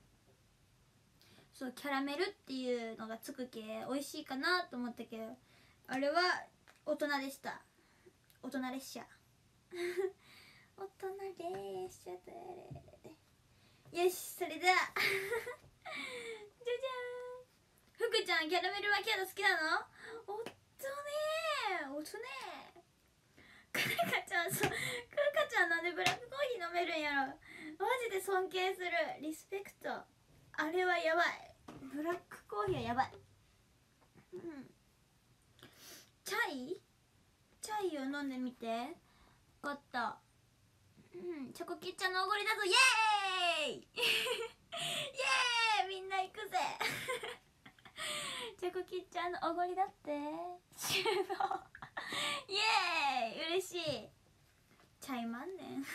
そうキャラメルっていうのがつくけ美味しいかなと思ったけど、あれは大人でした。大人列車大人列車でよし、それではじゃじゃーん、福ちゃんキャラメルマキアート好きなの？おっとねーおっとねークルカちゃん、そうクルカちゃんなんでブラックコーヒー飲めるんやろ。マジで尊敬する、リスペクト。あれはやばいブラックコーヒーはやばい。うん、チャイチャイを飲んでみて。分かった。うん、チョコキッチャのおごりだぞ。イエーイイエーイ、みんな行くぜチョコキッチャーのおごりだって終了イエーイ、嬉しい。ちゃいまんねん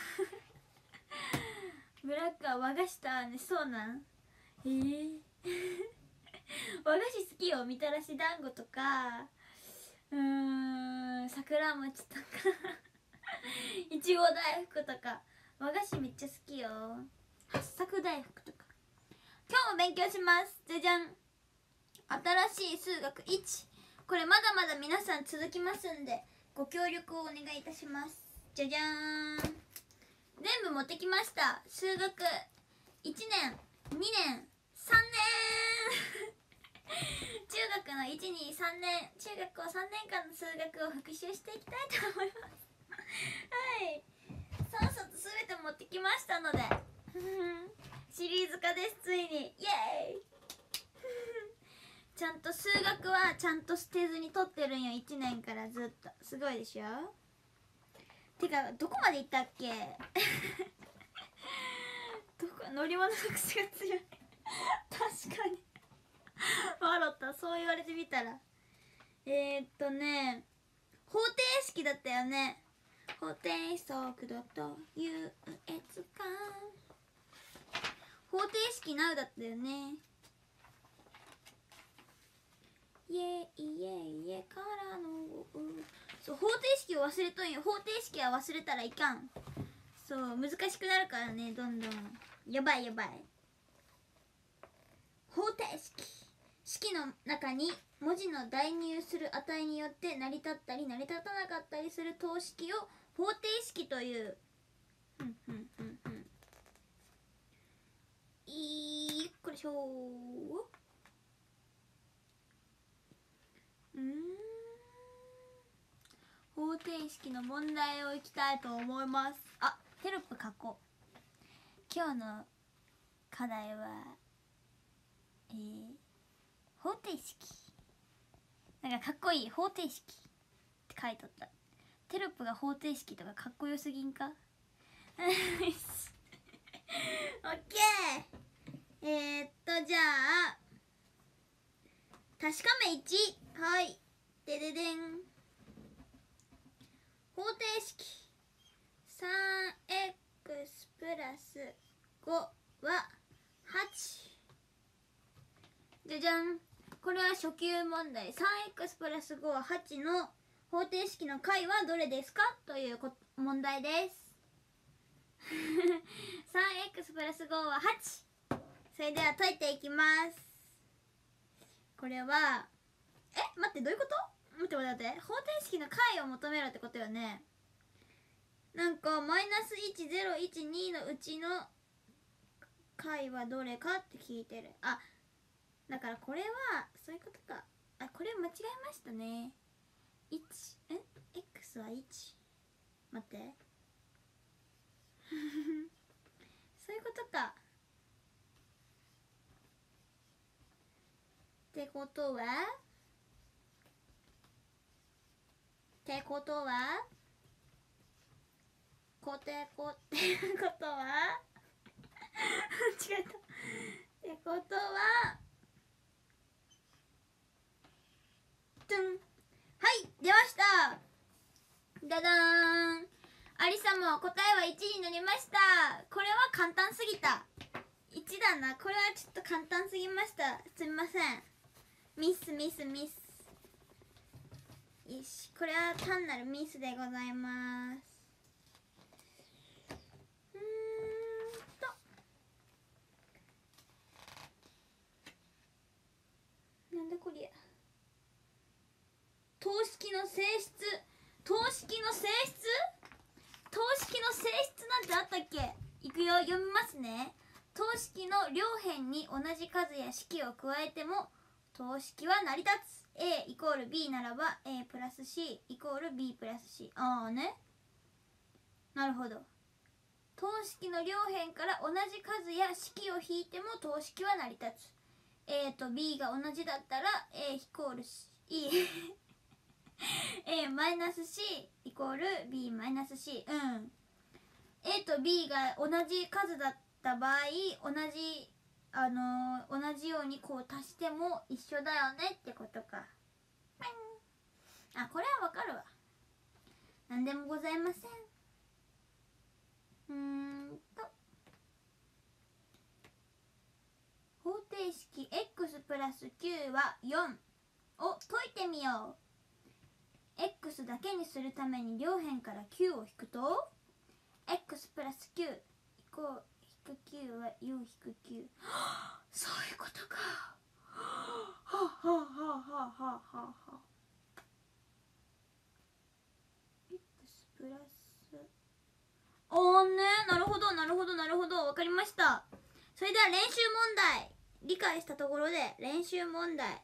ブラックは和菓子だね。そうなん。えー、和菓子好きよ。みたらし団子とか、うーん、桜餅とかいちご大福とか和菓子めっちゃ好きよ。八作大福とか。今日も勉強します。じゃじゃん。新しい数学いち。これまだまだ皆さん続きますんでご協力をお願いいたします。じゃじゃーん。全部持ってきました。数学いちねん、にねん、さんねん中学のいち、に、さんねん、中学校さんねんかんの数学を復習していきたいと思いますはい、さんさつすべて持ってきましたのでシリーズ化です。ついにイエーイちゃんと数学はちゃんと捨てずに取ってるんよ。いちねんからずっと。すごいでしょ。てかどこまでいったっけどこ、乗り物の癖が強い確かに笑った。そう言われてみたら。えー、っとね方程式だったよね。方程速度と優越感。方程式なうだったよね。イエイイエイイエからのそう方程式を忘れとんよ。方程式は忘れたらいかん。そう難しくなるからね、どんどん。やばいやばい。方程式、式の中に文字の代入する値によって成り立ったり成り立たなかったりする等式を方程式という。うんうんうんうん。いっこでしょー。うーん、方程式の問題をいきたいと思います。あ、テロップ書こう。今日の課題はえー、方程式。なんかかっこいい。方程式って書いとった。テロップが方程式とかかっこよすぎんかオッケー。えー、っとじゃあ確かめいち。はい、でででん。方程式 さんエックス プラスごははち。じゃじゃん。これは初級問題。 さんエックス プラスごははちの方程式の解はどれですかという問題ですさんエックス プラスごははち。それでは解いていきます。これはえ待って、どういうこと？待って待って待って、方程式の解を求めろってことよね。なんかマイナスいち、ゼロ、いち、にのうちの解はどれかって聞いてる。あ、だからこれはそういうことか。あ、これ間違えましたね。いちえ X はいち。待ってそういうことか。ってことはってことはこてこってことは違った。ってことはトゥン。はい、出ました。ダダーン。アリサも答えはいちになりました。これは簡単すぎた。いちだな。これはちょっと簡単すぎました。すみません。ミスミスミス。よし、これは単なるミスでございます。うーんとなんだこりゃ。等式の性質。等式の性質等式の性質なんてあったっけ。いくよ、読みますね。等式の両辺に同じ数や式を加えても等式は成り立つ。 A イコール B ならば A プラス C イコール B プラス C。 ああね、なるほど。等式の両辺から同じ数や式を引いても等式は成り立つ。 A と B が同じだったら A イコール C A マイナス C イコール B マイナス C。 うん。 A と B が同じ数だった場合、同じあのー、同じようにこう足しても一緒だよねってことか。あ、これはわかるわ。なんでもございません。うーんと方程式 x プラスきゅうはよんを解いてみよう。 x だけにするために両辺からきゅうを引くと x プラスきゅうイコール引くきゅうはよん引くきゅう。そういうことか。はあはあはあはあはあはあ。 x プラスおーね、なるほどなるほどなるほど、わかりました。それでは練習問題、理解したところで練習問題。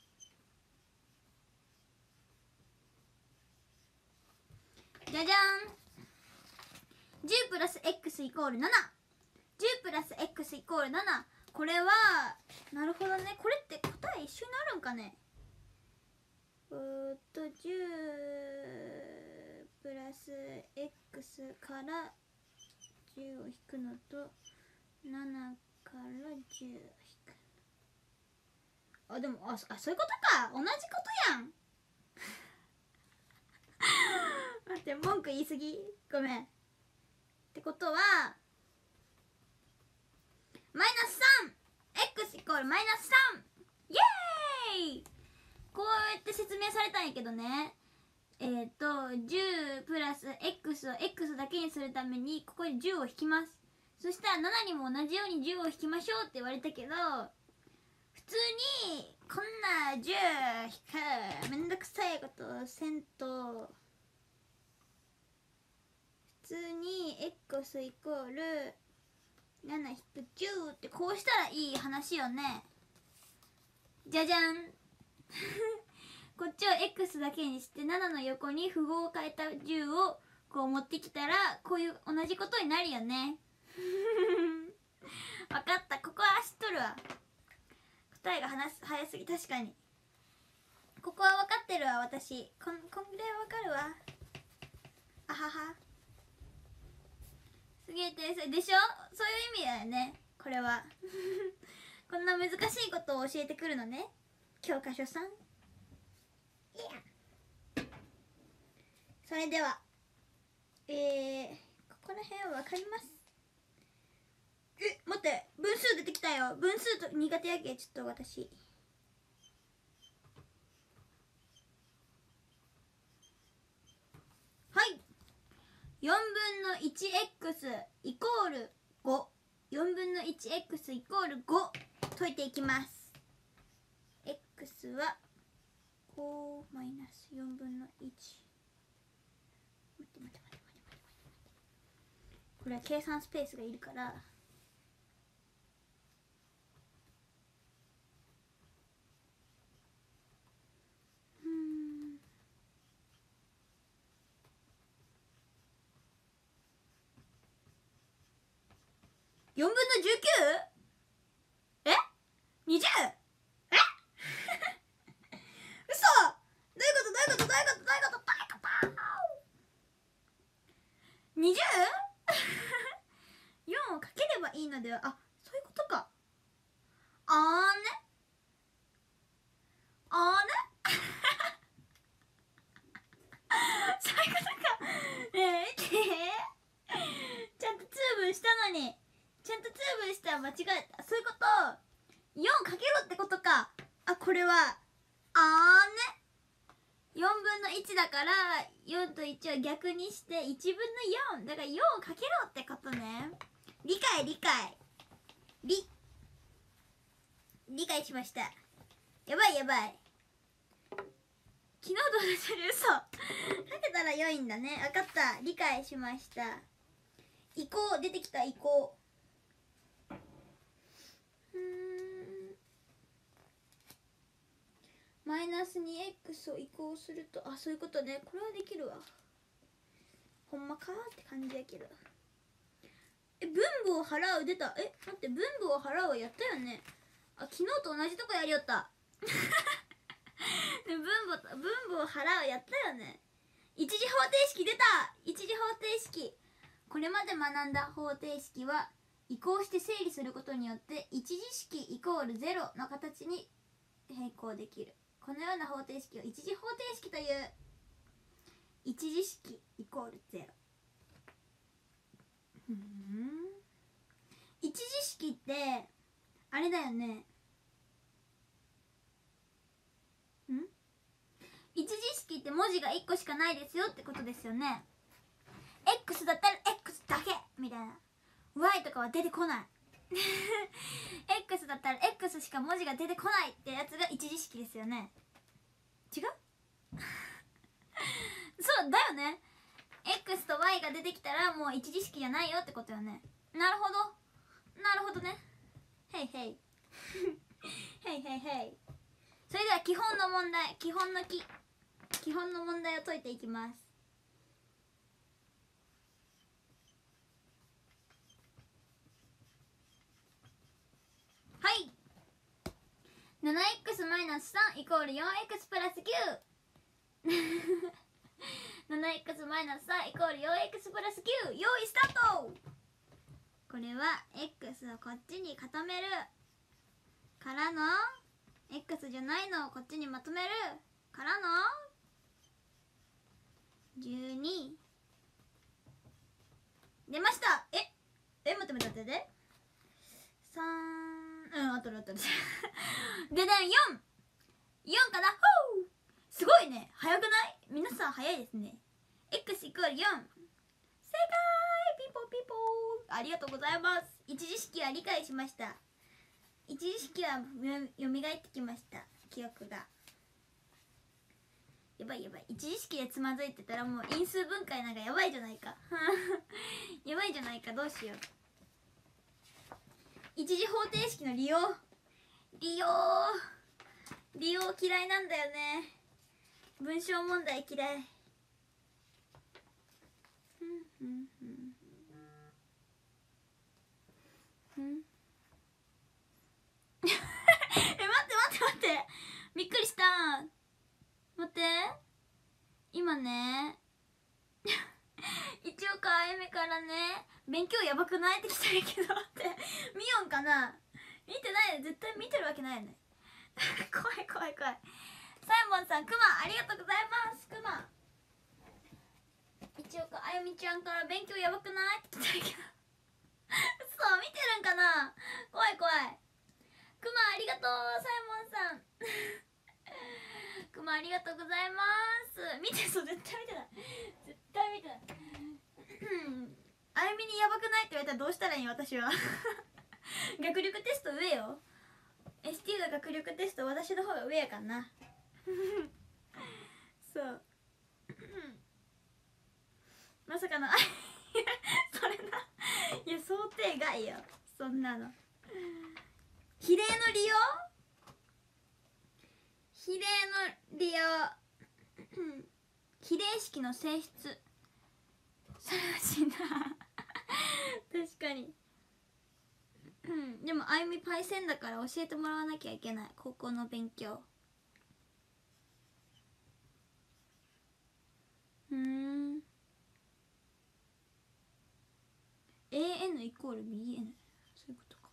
じゃじゃん。じゅうプラス x イコールなな。じゅうプラス x イコールなな。これはなるほどね。これって答え一緒になるんかね。うーっとじゅうプラス x からじゅうを引くのとななからじゅうを引く。あ、でもあ、あ、そういうことか。同じことやん。待って、文句言い過ぎ。ごめん。ってことはマイナス さん。 x イコールマイナスさん。イエーイ。こうやって説明されたんやけどね。えっ、ー、とじゅうプラス x を x だけにするためにここにじゅうを引きます。そしたらななにも同じようにじゅうを引きましょうって言われたけど、普通にこんなじゅう引くめんどくさいことをせんと、普通に x イコールなな引くじゅうってこうしたらいい話よね。じゃじゃん。こっちを x だけにしてななの横に符号を変えたじゅうをこう持ってきたらこういう同じことになるよね。分かった、ここは知っとるわ。答えが話す早すぎ。確かにここは分かってるわ。私こんこんぐらいは分かるわ。あはは。すげえ天才でしょ。そういう意味だよねこれは。こんな難しいことを教えてくるのね教科書さん。いや、それではえー、ここら辺は分かります。え、待って、分数出てきたよ。分数と苦手やけ。ちょっと私はい。よんぶんの いちエックス イコールご。よんぶんの いちエックス イコールご解いていきます。 x はごマイナスよんぶんのいち。待って待って待って待って待って待って。これは計算スペースがいるからよんぶんのじゅうきゅう？ え ?にじゅう？ え嘘。どういうことどういうことどういうことどういうことどういうことにじゅう？ よん をかければいいのでは。あ、そういうことか。あーねあーねそういうことか。えー、見てちゃんと通分したのに。ちゃんと通分したら間違えた。そういうこと。よんかけろってことか。あ、これはあーね。よんぶんのいちだからよんといちを逆にしていちぶんのよんだからよんかけろってことね。理解理解理理解しました。やばいやばい。昨日と同じで嘘かけたら良いんだね。分かった、理解しました。移行出てきた。移行うーんマイナス にエックス を移行すると、あ、そういうことね。これはできるわ。ほんまかって感じやけど。え、分母を払う出た。え、待って、分母を払うはやったよね。 あ、昨日と同じとこやりよった分母と分母を払うやったよね。一次方程式出た。一次方程式、これまで学んだ方程式は移行して整理することによって一次式イコールゼロの形に変更できる。このような方程式を一次方程式という。一次式イコールゼロ。ふん、一次式ってあれだよね。ん一次式って文字がいっこしかないですよってことですよね。 X だったら X だけみたいな、 Y とかは出てこないX だったら X しか文字が出てこないってやつが一次式ですよね。違うそうだよね。 X と Y が出てきたらもう一次式じゃないよってことよね。なるほどなるほどね。へいへいへいへいへい。それでは基本の問題、基本のき基本の問題を解いていきます。はい。 ななエックスマイナスさん イコール よんエックス プラスきゅうななエックスマイナスさん イコール よんエックス プラスきゅう。用意スタート。これは X をこっちに固めるからの X じゃないのをこっちにまとめるからのじゅうに出ました。ええ待って待って待ってさん、うん、あとるあとるででんよん よんかな。ほう、すごいね。早くない？皆さん早いですね。 X イコールよん。正解。ピンポンピンポン。ありがとうございます。一次式は理解しました。一次式はよみがえってきました。記憶がやばいやばい。一次式でつまずいてたらもう因数分解なんかやばいじゃないかやばいじゃないか。どうしよう。一次方程式の利用利用利用嫌いなんだよね。文章問題嫌いふんふんふんふんえ、待って待って待って、びっくりした。待って、今ね一岡あゆみからね、勉強やばくないって来たんやけどって見よんかな。見てないよ、絶対見てるわけないよね怖い怖い怖い。サイモンさん、くまありがとうございます。くま一岡あゆみちゃんから勉強やばくないって来たんやけどそう見てるんかな。怖い怖い。くまありがとう。サイモンさんくまありがとうございます。見て、そう絶対見てない絶対見てないあゆみにやばくないって言われたらどうしたらいいの私は学力テスト上よ。 エスティー の学力テスト私の方が上やからなそうまさかのそれないや想定外よそんなの。比例の利用比例の利用比例式の性質、それはしんな確かにうんでもあゆみパイセンだから教えてもらわなきゃいけない。高校の勉強。うーん エーエヌ イコール ビーエヌ そういうことか。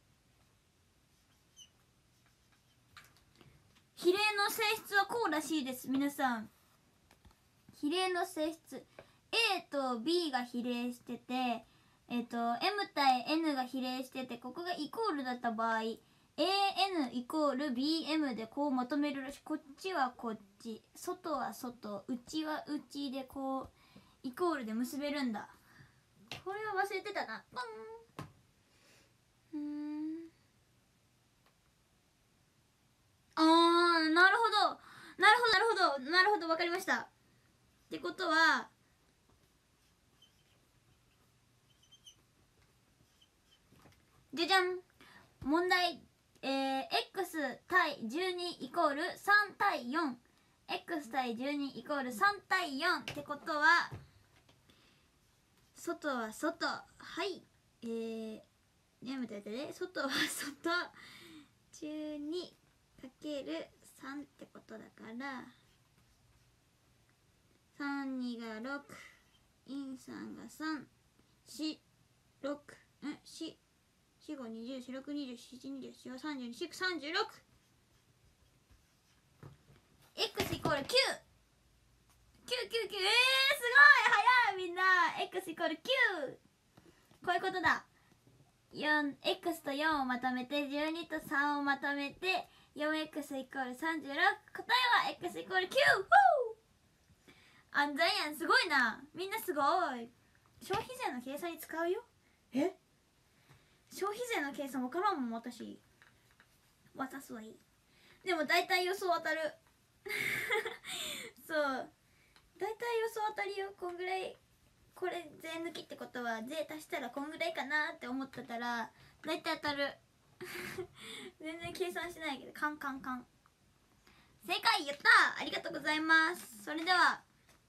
比例の性質はこうらしいです。皆さん、比例の性質 A と B が比例してて、えっと M 対 N が比例してて、ここがイコールだった場合 エーエヌ イコール ビーエム でこうまとめるらしい。こっちはこっち、外は外、内は内でこうイコールで結べるんだ。これは忘れてたな。ポン。うーん。あー、なるほどなるほどなるほどなるほど、わかりました。ってことはじゃじゃん、問題。えー、X 対じゅうにイコールさん対よん、 X 対じゅうにイコールさん対よんってことは外は外、はい、えーね、待って待ってね、外は外、 じゅうにかけるさんってことだからさんにがろく、インさんがさん、よん、ろく、ん、よん、よん、ご、にじゅう、よん、ろく、にじゅう、よん、にじゅう、よん、さんじゅうに、よん、さんじゅうろく。x イコールきゅう。きゅう、きゅう、きゅう。えー、すごい早いみんな。x イコールきゅう。こういうことだ。よん、x とよんをまとめてじゅうにとさんをまとめて よんエックス イコールさんじゅうろく。答えは x イコールきゅう。安全やん、すごいな。みんなすごい。消費税の計算に使うよ。え消費税の計算分からんもん私。渡すはいい。でも大体予想当たる。そう大体予想当たりよ。こんぐらい。これ税抜きってことは税足したらこんぐらいかなって思ってたら大体当たる。全然計算しないけどカンカンカン。正解。やったー、ありがとうございます。それでは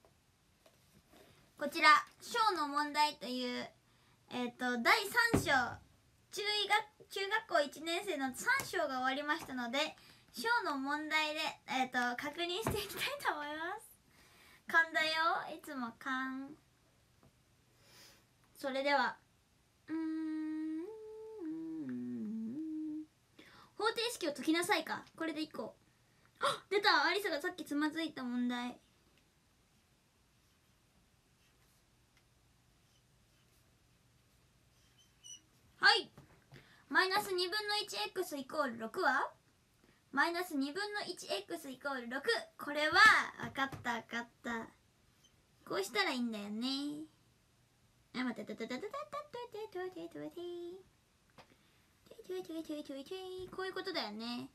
こちら小の問題というえっ、ー、とだいさん章、中学中学校いちねん生のさん章が終わりましたので小の問題で、えー、と確認していきたいと思います。勘だよ、いつも勘。それではうーん方程式を解きなさいか。これでいこう。あ、出た。アリサがさっきつまずいた問題。はい。マイナスにぶんの いちエックス イコールろくはマイナスにぶんの いちエックス イコールろく。これは分かった分かった。こうしたらいいんだよね。あ、待って、こういうことだよね。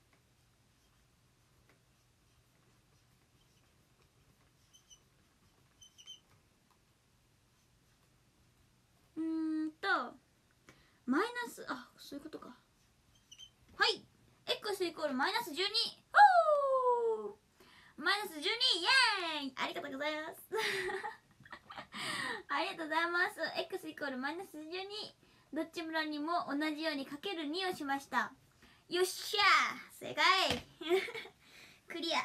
うーんとマイナス、あ、そういうことか。はい、 x イコールマイナスじゅうに。おー、マイナスじゅうに、イエーイ、ありがとうございます。ありがとうございます。 x イコールマイナスじゅうに、どっちもにも同じようにかけるにをしました。よっしゃー、正解。クリア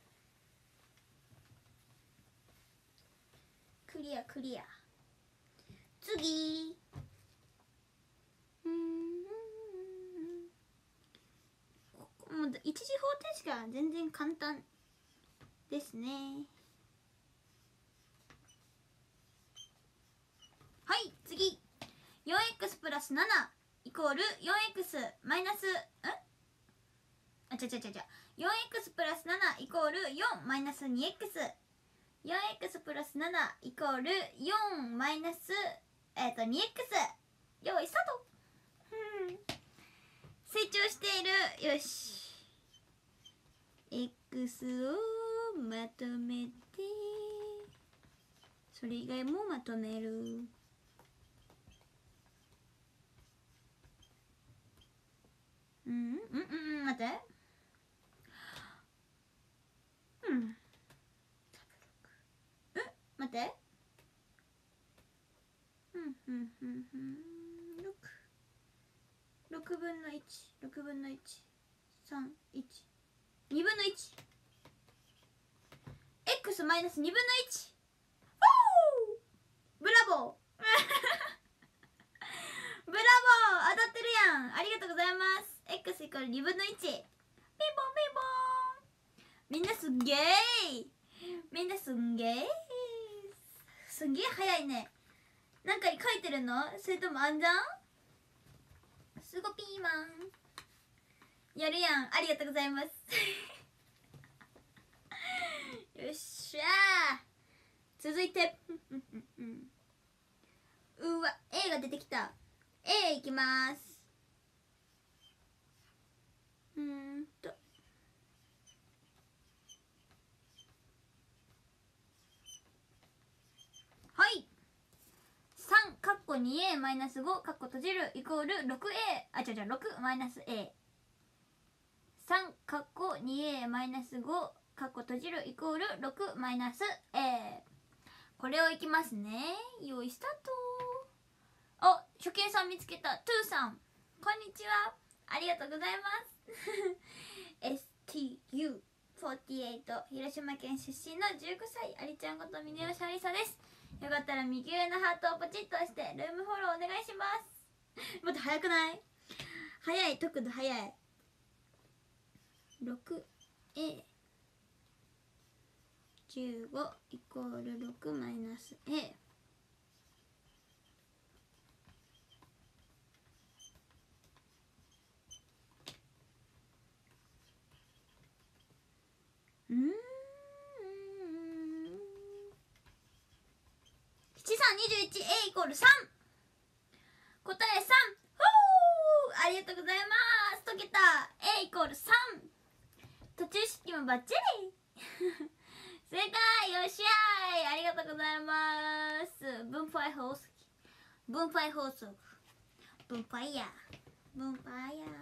クリアクリア。次、うーん、ここもう一次方程式は全然簡単ですね。はい、次 よんエックス プラスななイコール よんエックス マイナスんあ、ちゃちゃちゃちゃ よんエックス プラスななイコールよんマイナス にエックス。 よんエックス プラスななイコールよんマイナスえっと にエックス。 よいスタート。成長している。よし、 X をまとめてそれ以外もまとめる。うんうんうんうん、待って。うんえ待ってうんうんうんうんろく ろくぶんのいち、ろくぶんのいち、さん、いち、にぶんのいち、 x マイナスにぶんのいち。ブラボー。ブラボー、当たってるやん。ありがとうございます。 x イコールにぶんのいち。ピンポンピンポン。みんなすんげー。みんなすんげー。すんげー早いね。なんかに書いてるの？それとも暗算？すごピーマン。やるやん。ありがとうございます。よっしゃー。続いてうわ A が出てきた。 A いきます。うーんとはいさんかっこ にエー マイナスごかっこ閉じるイコール ろくエー。 あ、違う違うろくマイナス A。 さんかっこ にエー マイナスごかっこ閉じるイコールろくマイナス A。 これをいきますね。よいスタート。あ、初見さん見つけた。トゥーさんこんにちは。 ありがとうございます。エスティーユーフォーティーエイト 広島県出身のじゅうごさいありちゃんこと峰吉ありさです。よかったら右上のハートをポチッと押してルームフォローお願いします。待って、早くない？早い、特度早い。 ろくエーじゅうご イコールろくマイナス A。 うーんななさんにじゅういち A イコールさん。答えさん。ほー、ありがとうございます。解けた。 A イコールさん。途中式もバッチリ正解。よっしゃい、ありがとうございます。分配法則分配法則分配や分配や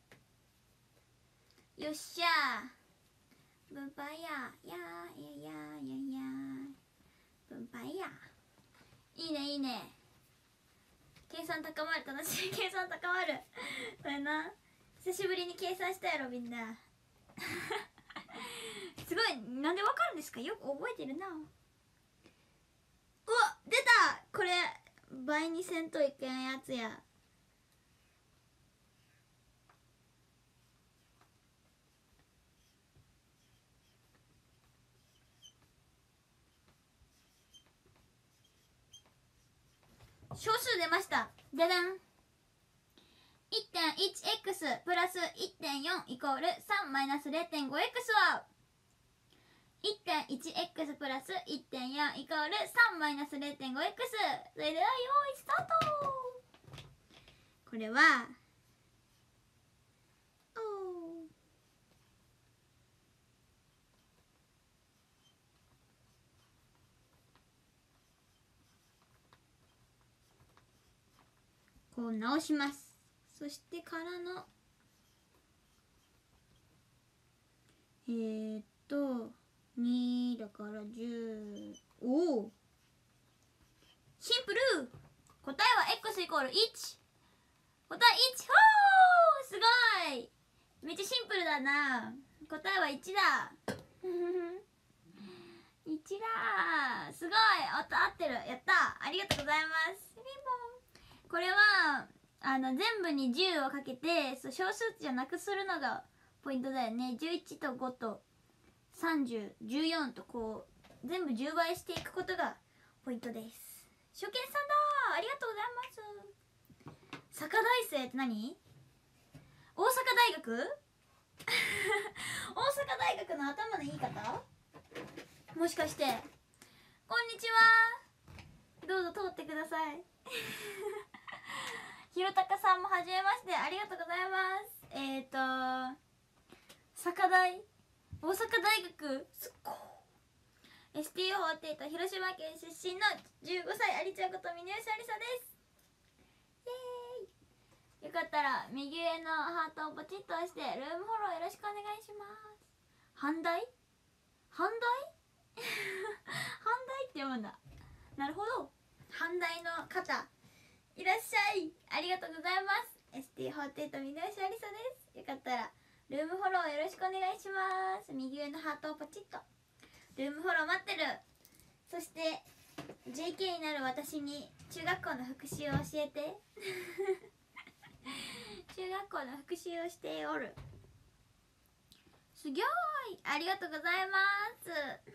よっしゃ分配やややややや分配や。いいねいいね。計算高まる。楽しい。計算高まるそれな。久しぶりに計算したやろみんなすごい。なんでわかるんですか？よく覚えてるな。うわ、出た。これ倍にせんといけんやつや。小数出ました。じゃじゃん。 いってんいちエックス プラス いってんよん イコールさんマイナス れいてんごエックス は いってんいちエックス プラス いってんよん イコールさんマイナス れいてんごエックス。 それでは用意スタート。これはおこう直します。そしてからのえー、っとにだからじゅう。おお、シンプル。答えは X イコールいち。答えいち。ほー、すごい。めっちゃシンプルだな。答えはいちだいちだ。すごい。あと合ってる。やった。ありがとうございます。ピンポン。これはあの全部にじゅうをかけて、そう小数じゃなくするのがポイントだよね。じゅういちとごとさんじゅう、じゅうよんとこう全部じゅうばいしていくことがポイントです。初見さんだ。ありがとうございます。坂大生って何？大阪大学大阪大学の頭のいい方？もしかして。こんにちは。どうぞ通ってくださいひろたかさんもはじめまして。ありがとうございます。えーと坂大大阪大学すっごー エスティーフォーティーエイト 広島県出身のじゅうごさいありちゃんこと峰吉ありさです。イエーイ。よかったら右上のハートをポチッと押してルームフォローよろしくお願いします。阪大阪大阪大って読むんだ。なるほど。阪大の方いらっしゃい。ありがとうございます。 エスティーフォーティーエイト 峰吉ありさです。よかったらルームフォローよろしくお願いします。右上のハートをポチッと。ルームフォロー待ってる。そして ジェーケー になる私に中学校の復習を教えて中学校の復習をしておる。すぎょーい。ありがとうございます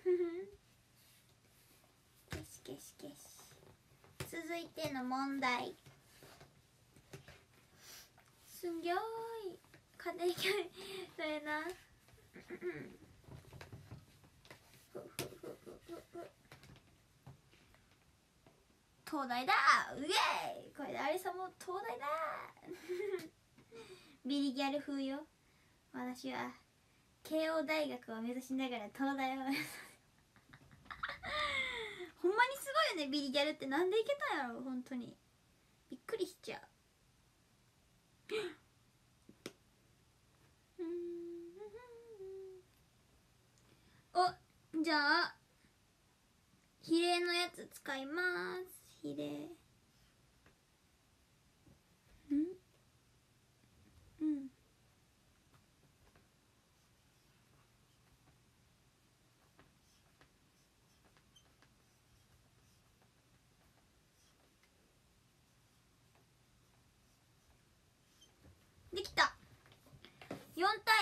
けしけしけし。続いての問題。すぎょーい。家庭教育それな東大だ。うえー、これであれさも東大だビリギャル風よ。私は慶応大学を目指しながら東大を目指すほんまにすごいよね。ビリギャルってなんでいけたんやろ。本当にびっくりしちゃうお、じゃあ比例のやつ使います。比例んうん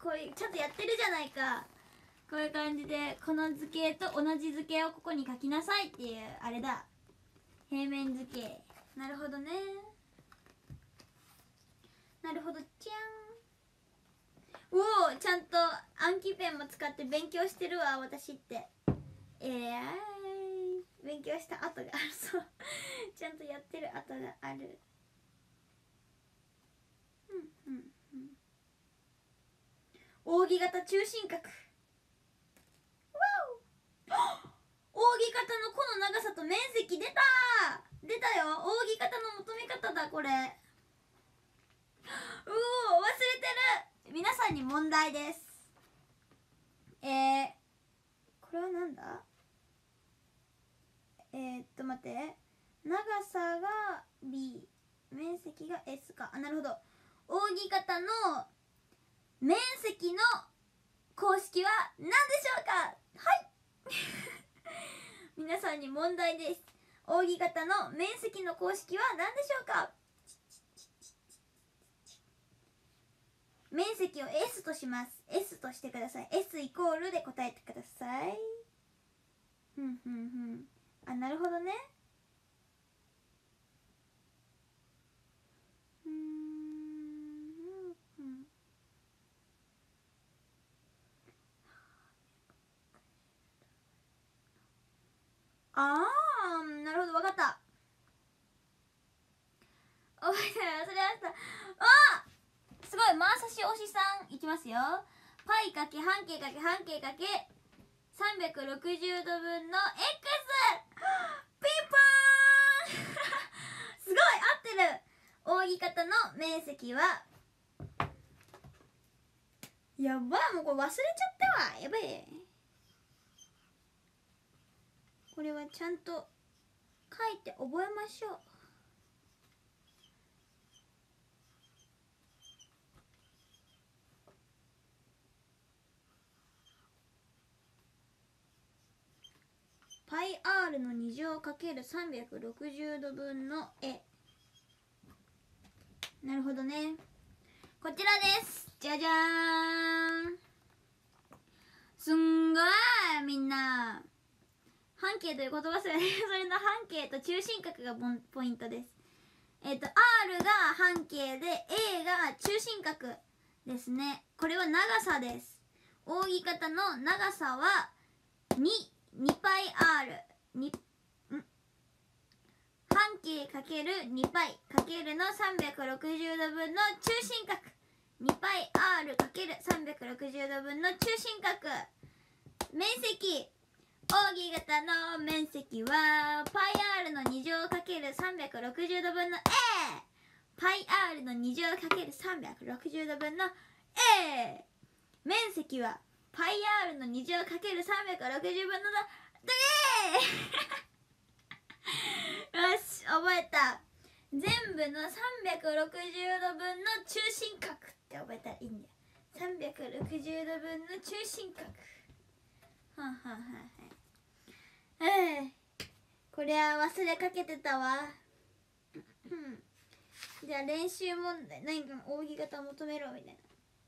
こういうちゃんとやってるじゃないか。こういう感じでこの図形と同じ図形をここに書きなさいっていうあれだ。平面図形。なるほどね。なるほど。じゃん。おお、ちゃんと暗記ペンも使って勉強してるわ私って。えー、勉強した後がある。そうちゃんとやってる後がある。うんうんうん。扇形中心角。わお扇形のこの長さと面積出たー。出たよ。扇形の求め方だこれ。うおー、忘れてる。皆さんに問題です。えー、これはなんだ。えー、っと待って、長さが B、 面積が S か。あ、なるほど。扇形の面積の公式は何でしょうか。はい皆さんに問題です。扇形の面積の公式は何でしょうか。面積を S とします。 S としてください。 S イコールで答えてください。ふんふんふん。あ、なるほどね。うーん、うん、あー、なるほど、わかった。覚えてない、忘れました。あー、すごい。回さし推しさんいきますよ。パイかけ半径かけ半径かけさんびゃくろくじゅうどぶんの X ピンポーンすごい合ってる。扇形の面積は、やばい、もうこれ忘れちゃったわ。やばい。これはちゃんと書いて覚えましょう。パイ R のに乗かけるさんびゃくろくじゅうどぶんの A。 なるほどね。こちらです。じゃじゃーん。すんごいみんな。半径という言葉すらねそれの半径と中心角がポイントです。えっと R が半径で A が中心角ですね。これは長さです。扇形の長さはに、にパイ R、に、ん半径かけるにパイかけるのさんびゃくろくじゅうどぶんの中心角、にパイ R かけるさんびゃくろくじゅうどぶんの中心角。面積、扇形の面積はパイ R のに乗かけるさんびゃくろくじゅうどぶんの A。 パイ R のに乗かけるさんびゃくろくじゅうどぶんの A。 面積はパイ R のに乗かけるさんびゃくろくじゅうぶんの A。 よし、覚えた。全部のさんびゃくろくじゅうどぶんの中心角って覚えたらいいんだよ。さんびゃくろくじゅうどぶんの中心角。はんはんはんはん。これは忘れかけてたわ。じゃあ練習問題、何か扇形求めろみたい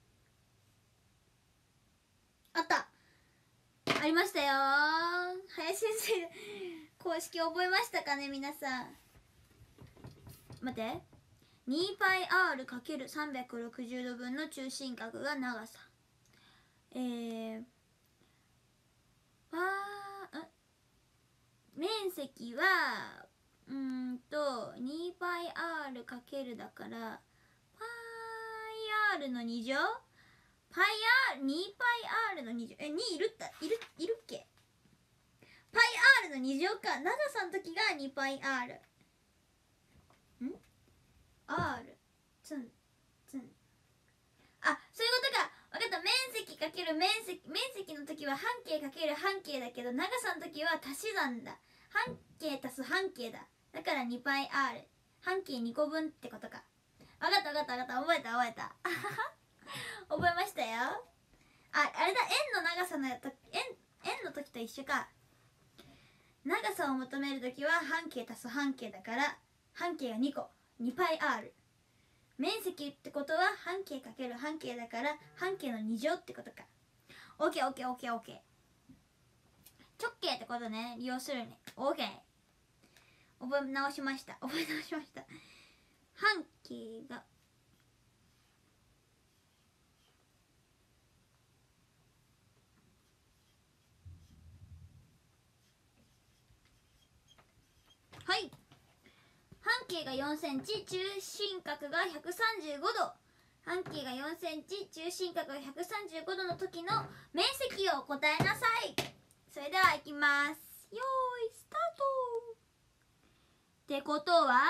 な。あった、ありましたよ。林先生公式覚えましたかね皆さん。待って、 にパイ R かけるさんびゃくろくじゅうどぶんの中心角が長さ。えーパー面積はうーんと にパイ R かけるだからパイ R のに乗、パイ R、にパイ R のに乗、え、にいるった、いる、いるっけ。パイ R のに乗か。長さの時が にパイ R。ん ?R。つん、つん。あ、そういうことか。わかった。面積かける面積、面積の時は半径かける半径だけど、長さの時は足し算だ。半径足す半径だ。だから にパイ R。半径にこぶんってことか。わかったわかったわかった。覚えた覚えた。覚えましたよ。あ、あれだ。円の長さのと円、円の時と一緒か。長さを求める時は半径足す半径だから、半径がにこ。にパイ R。 面積ってことは半径かける半径だから半径のに乗ってことか。オッケーオッケーオッケーオッケー。直径ってことね、利用するね。オッケー。覚え直しました覚え直しました。半径がはい半径がよんセンチ、中心角がひゃくさんじゅうごど。半径がよんセンチ、中心角がひゃくさんじゅうごどの時の面積を答えなさい。それではいきます。よーいスタート。ってことは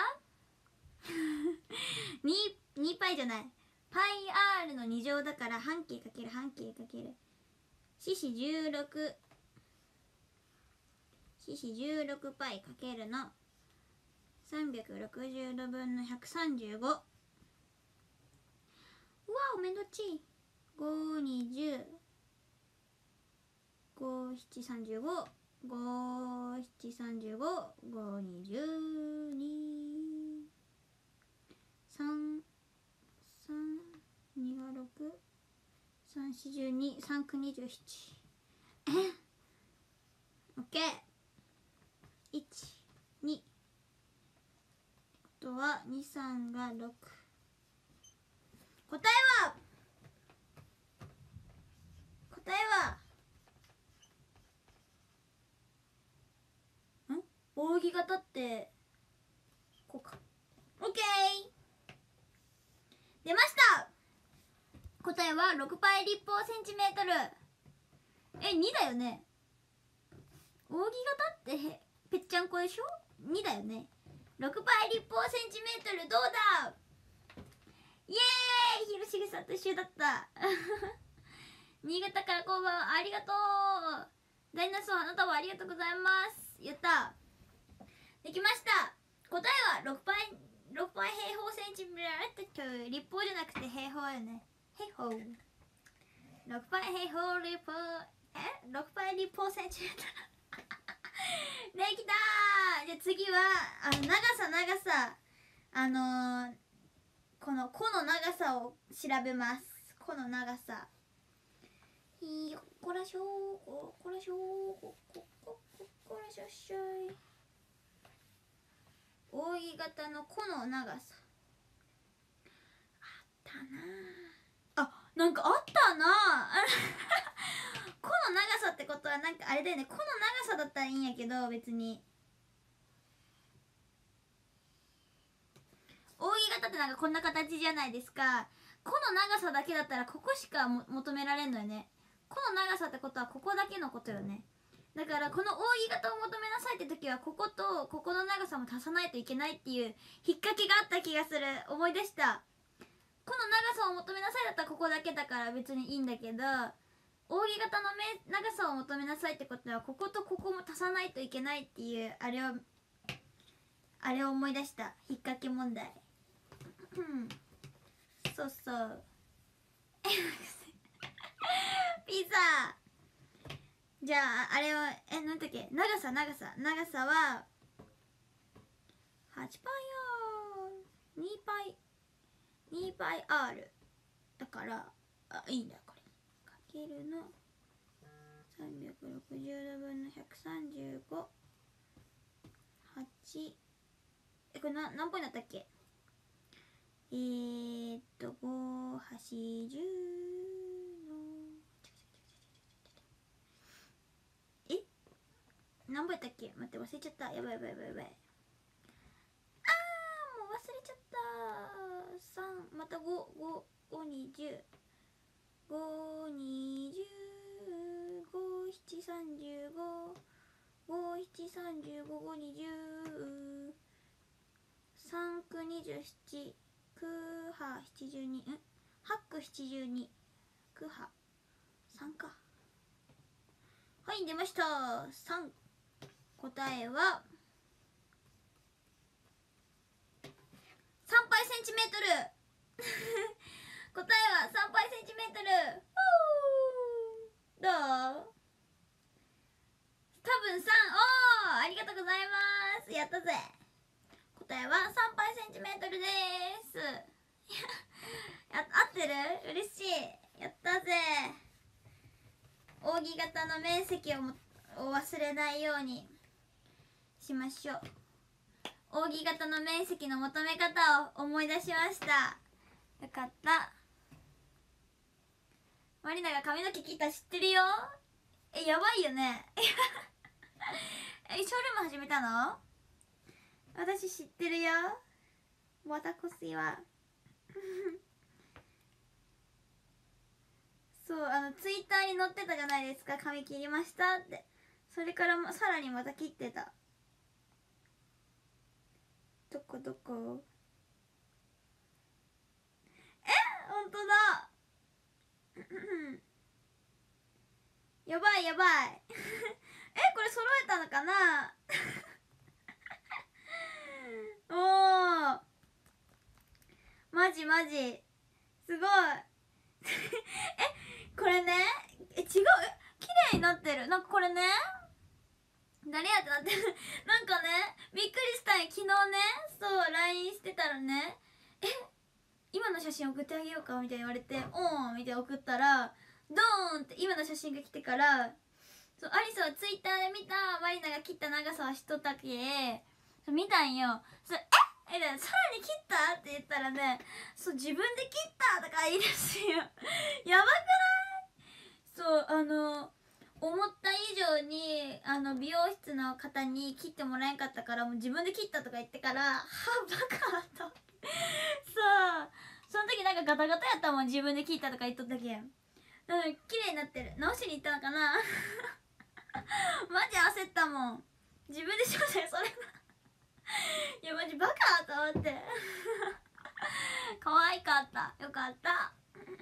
に, にパイじゃない、パイ r のに乗だから半径かける半径かける四四じゅうろく、四四じゅうろくパイかけるのさんびゃくろくじゅうどぶんのひゃくさんじゅうご。うわおめんどっちい。ごにじゅう、ごしちさんじゅうご、ごしちさんじゅうご、ごにじゅうに、さん、さん、にがろく、さんしじゅうに、さんくにじゅうなな。えオッケー。いち、に。あとはに、さんがろく。答えは答えはん扇形ってこうか。オッケー出ました。答えはろくパイ立方センチメートル。えにだよね。扇形ってへぺっちゃんこでしょ。にだよね。ろくパイ立方センチメートルどうだ。イエーイ、ひろしげさんと一緒だった新潟からこんばんは、ありがとう。ダイナソーあなたはありがとうございます。やった、できました。答えはろくパイ、ろくパイ平方センチメートル。立方じゃなくて平方よね。平方ろくパイ平方立方、えろくパイ立方センチメートルできたー。じゃあ次はあの長さ長さあのー、この弧の長さを調べます。弧の長さ、いよっこらしょー、ここらしょー、こここここらしょっしょい。扇形の弧の長さあったなあ。あ、なんかあったな弧の長さってことはなんかあれだよね。弧の長さだったらいいんやけど、別に扇形ってなんかこんな形じゃないですか。弧の長さだけだったらここしかも求められんのよね。弧の長さってことはここだけのことよね。だからこの扇形を求めなさいって時はこことここの長さも足さないといけないっていう引っ掛けがあった気がする。思い出した。この長さを求めなさいだったらここだけだから別にいいんだけど、扇形の長さを求めなさいってことはこことここも足さないといけないっていうあれをあれを思い出した。引っ掛け問題うんそうそうピザ。じゃああれはえなんだっけ、長さ長さ長さははちパイ R にパイにパイ R だから、あいいんだこれかけるのさんびゃくろくじゅうどぶんのひゃくさんじゅうご、はち、えこれな何ポイントだったっけ。えー、っとごはちじゅうのえ何ポイントだっけ。待って忘れちゃった。やばいやばいやばいやばい。あーもう忘れちゃった。さんまたご、ご、ごにじゅう、ごにじゅう、ごしちさんじゅうご、ごしちさんじゅうご、ごにじゅう、さんくにじゅうなな、くはなじゅうに、んはくななじゅうに、くはさんか。はい出ました。さん。答えはさんパイセンチメートル答えはさんパイセンチメートル。どう。多分さん。おーありがとうございます。やったぜ。答えはさんパイセンチメートルです。 あ合ってる？嬉しい。やったぜ。扇形の面積をもを忘れないようにしましょう。扇形の面積の求め方を思い出しました。よかった。マリナが髪の毛切った知ってるよ。え、やばいよね。え、ショールーム始めたの？私知ってるよ。私はそう、あのツイッターに載ってたじゃないですか、髪切りましたって。それからもさらにまた切ってた。どこどこ？え、ほんとだ。やばいやばいえ、これ揃えたのかなおー、マジマジすごいえ、これね、え、違う、え、綺麗になってる。なんかこれね、誰やってなってるなんかね、びっくりしたん。昨日ね、そう ライン してたらね、え、今の写真送ってあげようかみたいに言われて、おーみたいに送ったら、ドーンって今の写真が来てから、そう、アリスはツイッターで見たマリナが切った長さは知っとったけ、そう見たんよ。それええ、さらに切ったって言ったらね、そう自分で切ったとか言い出すよやばくない？そう、あの思った以上にあの美容室の方に切ってもらえんかったから、もう自分で切ったとか言ってから、はバカとそうその時なんかガタガタやったもん、自分で切ったとか言っとったけん。うん、綺麗になってる。直しに行ったのかなマジ焦ったもん、自分でしましたよそれいやマジバカと思って可愛かった。よかった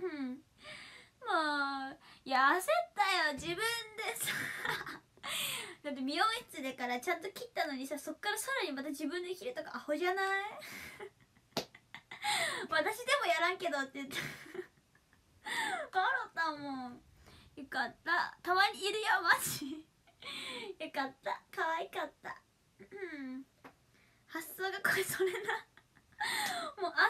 もういや焦ったよ自分でさだって美容室でからちゃんと切ったのにさ、そっからさらにまた自分で切るとかアホじゃない私でもやらんけどって言って笑ったもん。よかった、たまにいるよマジよかった、可愛かったうん発想がこれそれなもう焦った、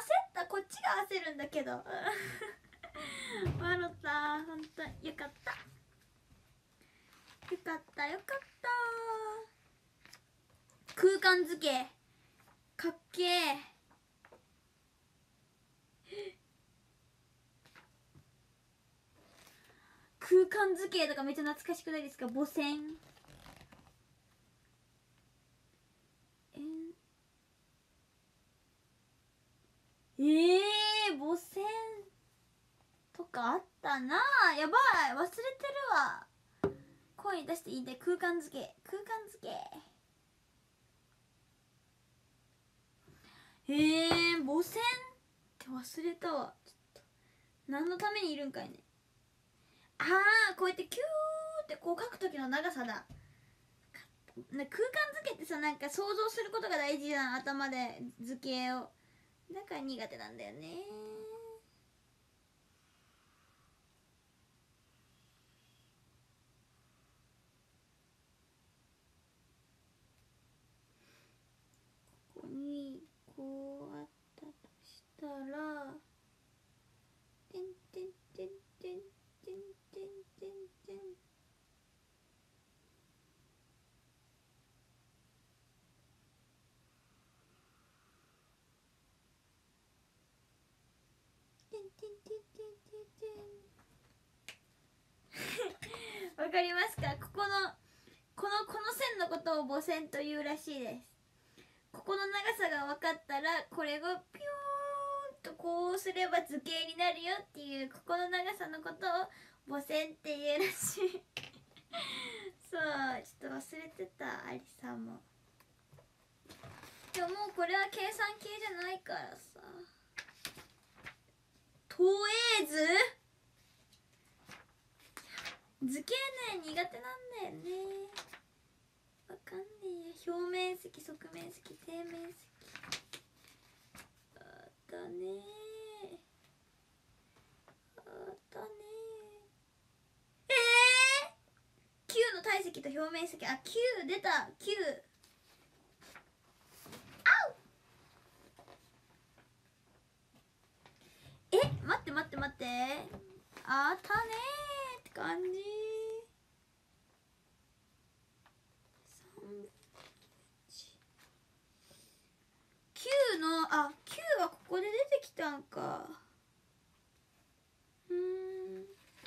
こっちが焦るんだけど笑った、ほんとよかった、よかったよかった。空間付けかっけー空間図形とかめっちゃ懐かしくないですか？母線えー、母線とかあったなあ。やばい、忘れてるわ。声に出して言いたい。空間付け空間付けへえー、母線って忘れたわ。ちょっと何のためにいるんかいね。ああ、こうやってキューってこう書く時の長さだ。空間付けってさ、なんか想像することが大事じゃん、頭で図形を。だから苦手なんだよね。ここにこうあったとしたら、てんてんてんてんてんてんてんてんてんてんてんてんてんてんわかりますか？ここのこのこの線のことを母線というらしいです。ここの長さが分かったら、これがピューンとこうすれば図形になるよっていう、ここの長さのことを母線っていうらしいそう、ちょっと忘れてた、アリさんも。でももうこれは計算系じゃないからさ。投影図図形ね、苦手なんだよね。わかんねえや。表面積、側面積、底面積あったねあったねえー、きゅうの体積と表面積、あ、きゅう出た、きゅうあうって待って待って、あったねーって感じ。きゅうの、あ、きゅうはここで出てきたんか。うーん、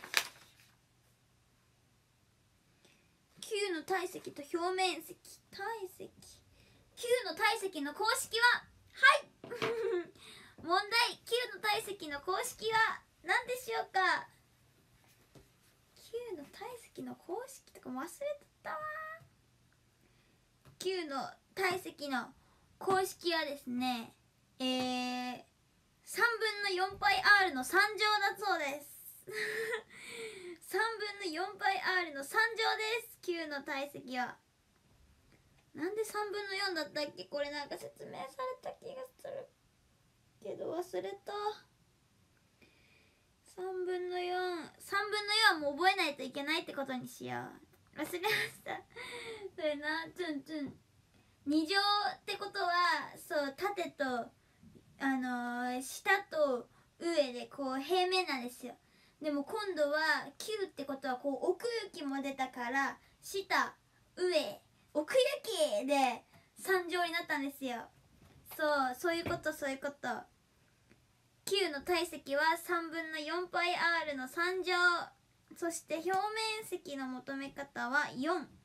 きゅうの体積と表面積、体積、きゅうの体積の公式は、はい問題、きゅうの体積の公式は何でしょうか。きゅうの体積の公式とか忘れてたわ。きゅうの体積の公式はですね、えー、さんぶんのよんパイアール のさん乗だそうですさんぶんのよんパイアール のさん乗です。きゅうの体積は。なんでさんぶんのよんだったっけ。これなんか説明された気がするけど忘れた。さんぶんのよん、さんぶんのよんはもう覚えないといけないってことにしよう。忘れましたそれな、ツンツンに乗ってことは、そう縦とあのー、下と上でこう平面なんですよ。でも今度はきゅうってことはこう奥行きも出たから、下上奥行きでさん乗になったんですよ。そうそういうことそういうこと。きゅうの体積はさんぶんのよんパイアール のさん乗。そして表面積の求め方はよん。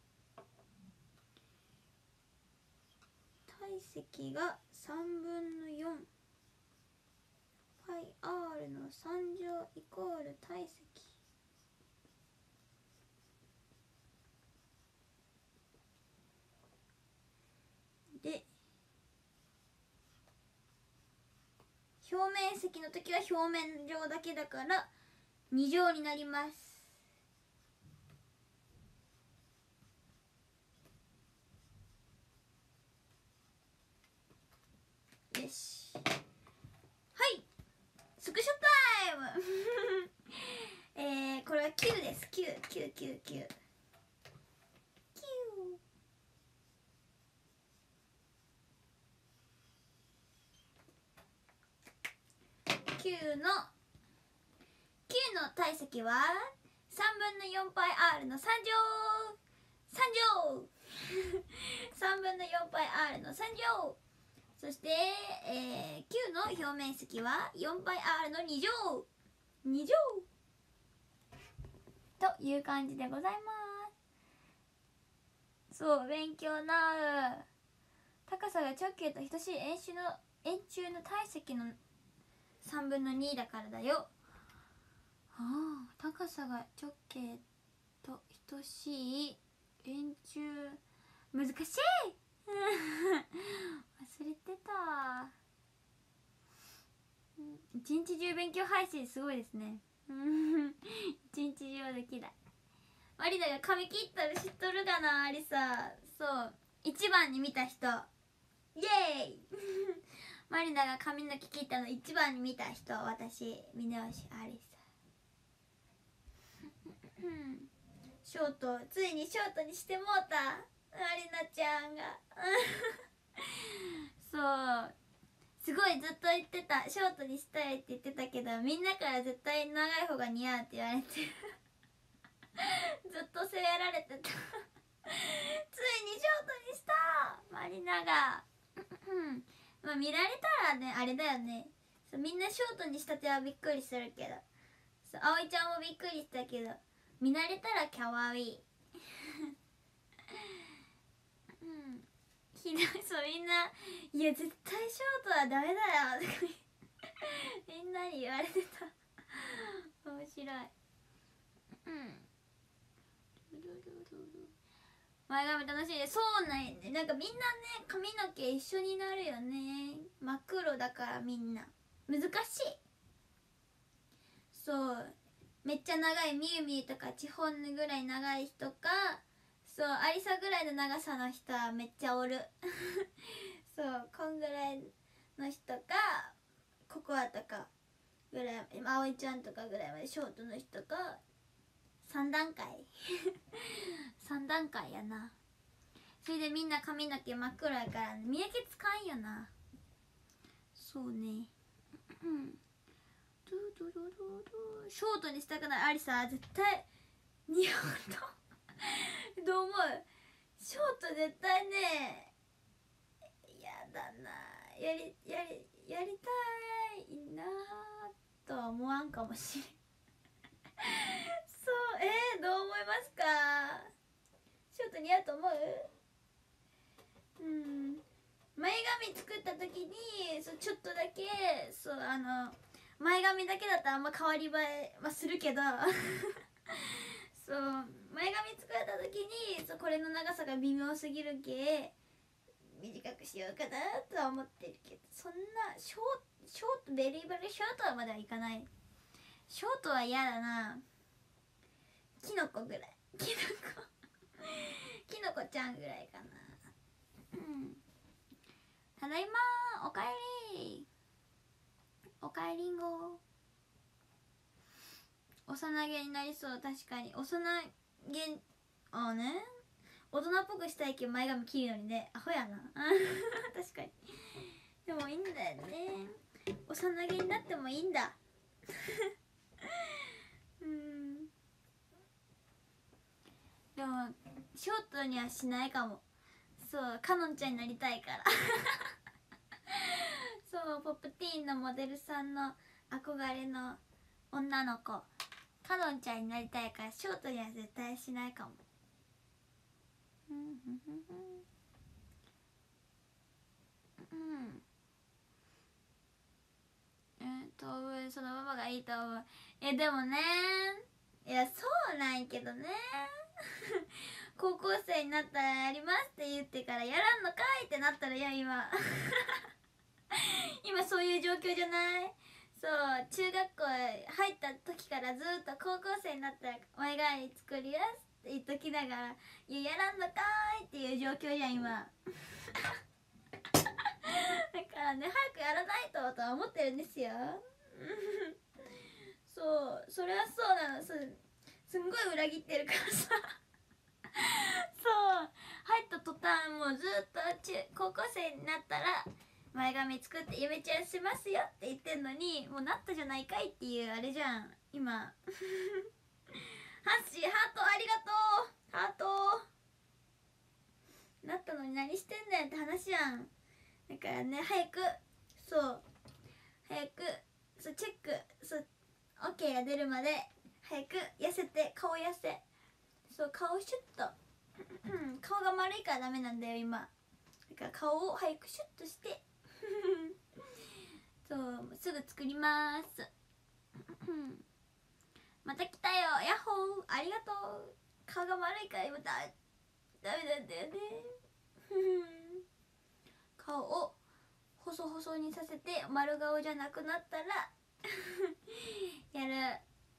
体積がさんぶんのよんパイアール のさん乗イコール体積で、表面積の時は表面上だけだからに乗になります。よし、はい、スクショタイムえー、これはきゅうです。きゅう、きゅう、きゅう、きゅう、きゅうのきゅうの体積はさんぶんのよんパイアール のさん乗。さん乗さんぶんのよんパイアール のさん乗。そして、えー、きゅうの表面積は よんパイアール のに乗。に乗という感じでございます。そう、勉強なう。高さが直径と等しい円周の円柱の体積のさんぶんのにだからだよ。ああ、高さが直径と等しい円柱、難しい忘れてた。一日中勉強配信すごいですね一日中できない。マリナが髪切ったら知っとるがな、ありさ。そう一番に見た人イエーイマリナが髪の毛切ったの一番に見た人、私峯吉ありさショート、ついにショートにしてもうたマリナちゃんがそうすごいずっと言ってた、ショートにしたいって言ってたけど、みんなから絶対長い方が似合うって言われてずっと責められてたついにショートにしたマリナがまあ見られたらね、あれだよね。そうみんなショートにしたてはびっくりするけど、そう葵ちゃんもびっくりしたけど、見慣れたらかわいいうんひどい。そうみんな、いや絶対ショートはダメだよとかみんなに言われてた面白い。うん前髪楽しい。そうなんやね。なんかみんなね、髪の毛一緒になるよね。真っ黒だからみんな難しい。そうめっちゃ長いみゆみゆとかちほんぬぐらい長い人か、そうありさぐらいの長さの人はめっちゃおるそうこんぐらいの人か、ココアとかぐらい、あおいちゃんとかぐらいまでショートの人か、さん段階さん段階やな。それでみんな髪の毛真っ黒やから、ね、見分けつかんよな。そうねドゥドゥドゥドゥショートにしたくない。ありさ絶対似合うとどう思う？ショート絶対ねやだな。やりやりやりたいなとは思わんかもしれんそうえー、どう思いますか？ショート似合うと思う？うん、前髪作った時にそうちょっとだけそうあの前髪だけだったらあんま変わり映えはするけどそう前髪作った時にそうこれの長さが微妙すぎるけ短くしようかなとは思ってるけど、そんなショーショートベリーベリーショートまではいかない。ショートは嫌だな。キノコぐらいキノコキノコちゃんぐらいかな。うんただいまおかえりおかえりんご。幼毛になりそう。確かに幼毛ああね大人っぽくしたいけど前髪切るのにねアホやな確かにでもいいんだよね。幼毛になってもいいんだうんでもショートにはしないかも。そうかのんちゃんになりたいからそうポップティーンのモデルさんの憧れの女の子かのんちゃんになりたいからショートには絶対しないかも。うんうんえー、当分そのままがいいと思う。えでもねいやそうなんやけどね高校生になったらやりますって言ってからやらんのかいってなったらいや今今そういう状況じゃない。そう中学校入った時からずっと高校生になったら前髪作りやすって言っときながらいややらんのかいっていう状況じゃん今だからね早くやらないととは思ってるんですよそうそれはそうなの。すすんごい裏切ってるからさそう入った途端もうずっと中高校生になったら前髪作ってゆめちゃんしますよって言ってんのにもうなったじゃないかいっていうあれじゃん今ハッシーハートありがとうハートなったのに何してんねんって話やん。だからね早くそう早くそうチェックそう OK が出るまで早く痩せて顔痩せそう顔シュッと顔が丸いからダメなんだよ今。だから顔を早くシュッとしてそうすぐ作りますまた来たよヤッホーありがとう。顔が丸いから今だダメなんだよね顔を細々にさせて丸顔じゃなくなったらやる。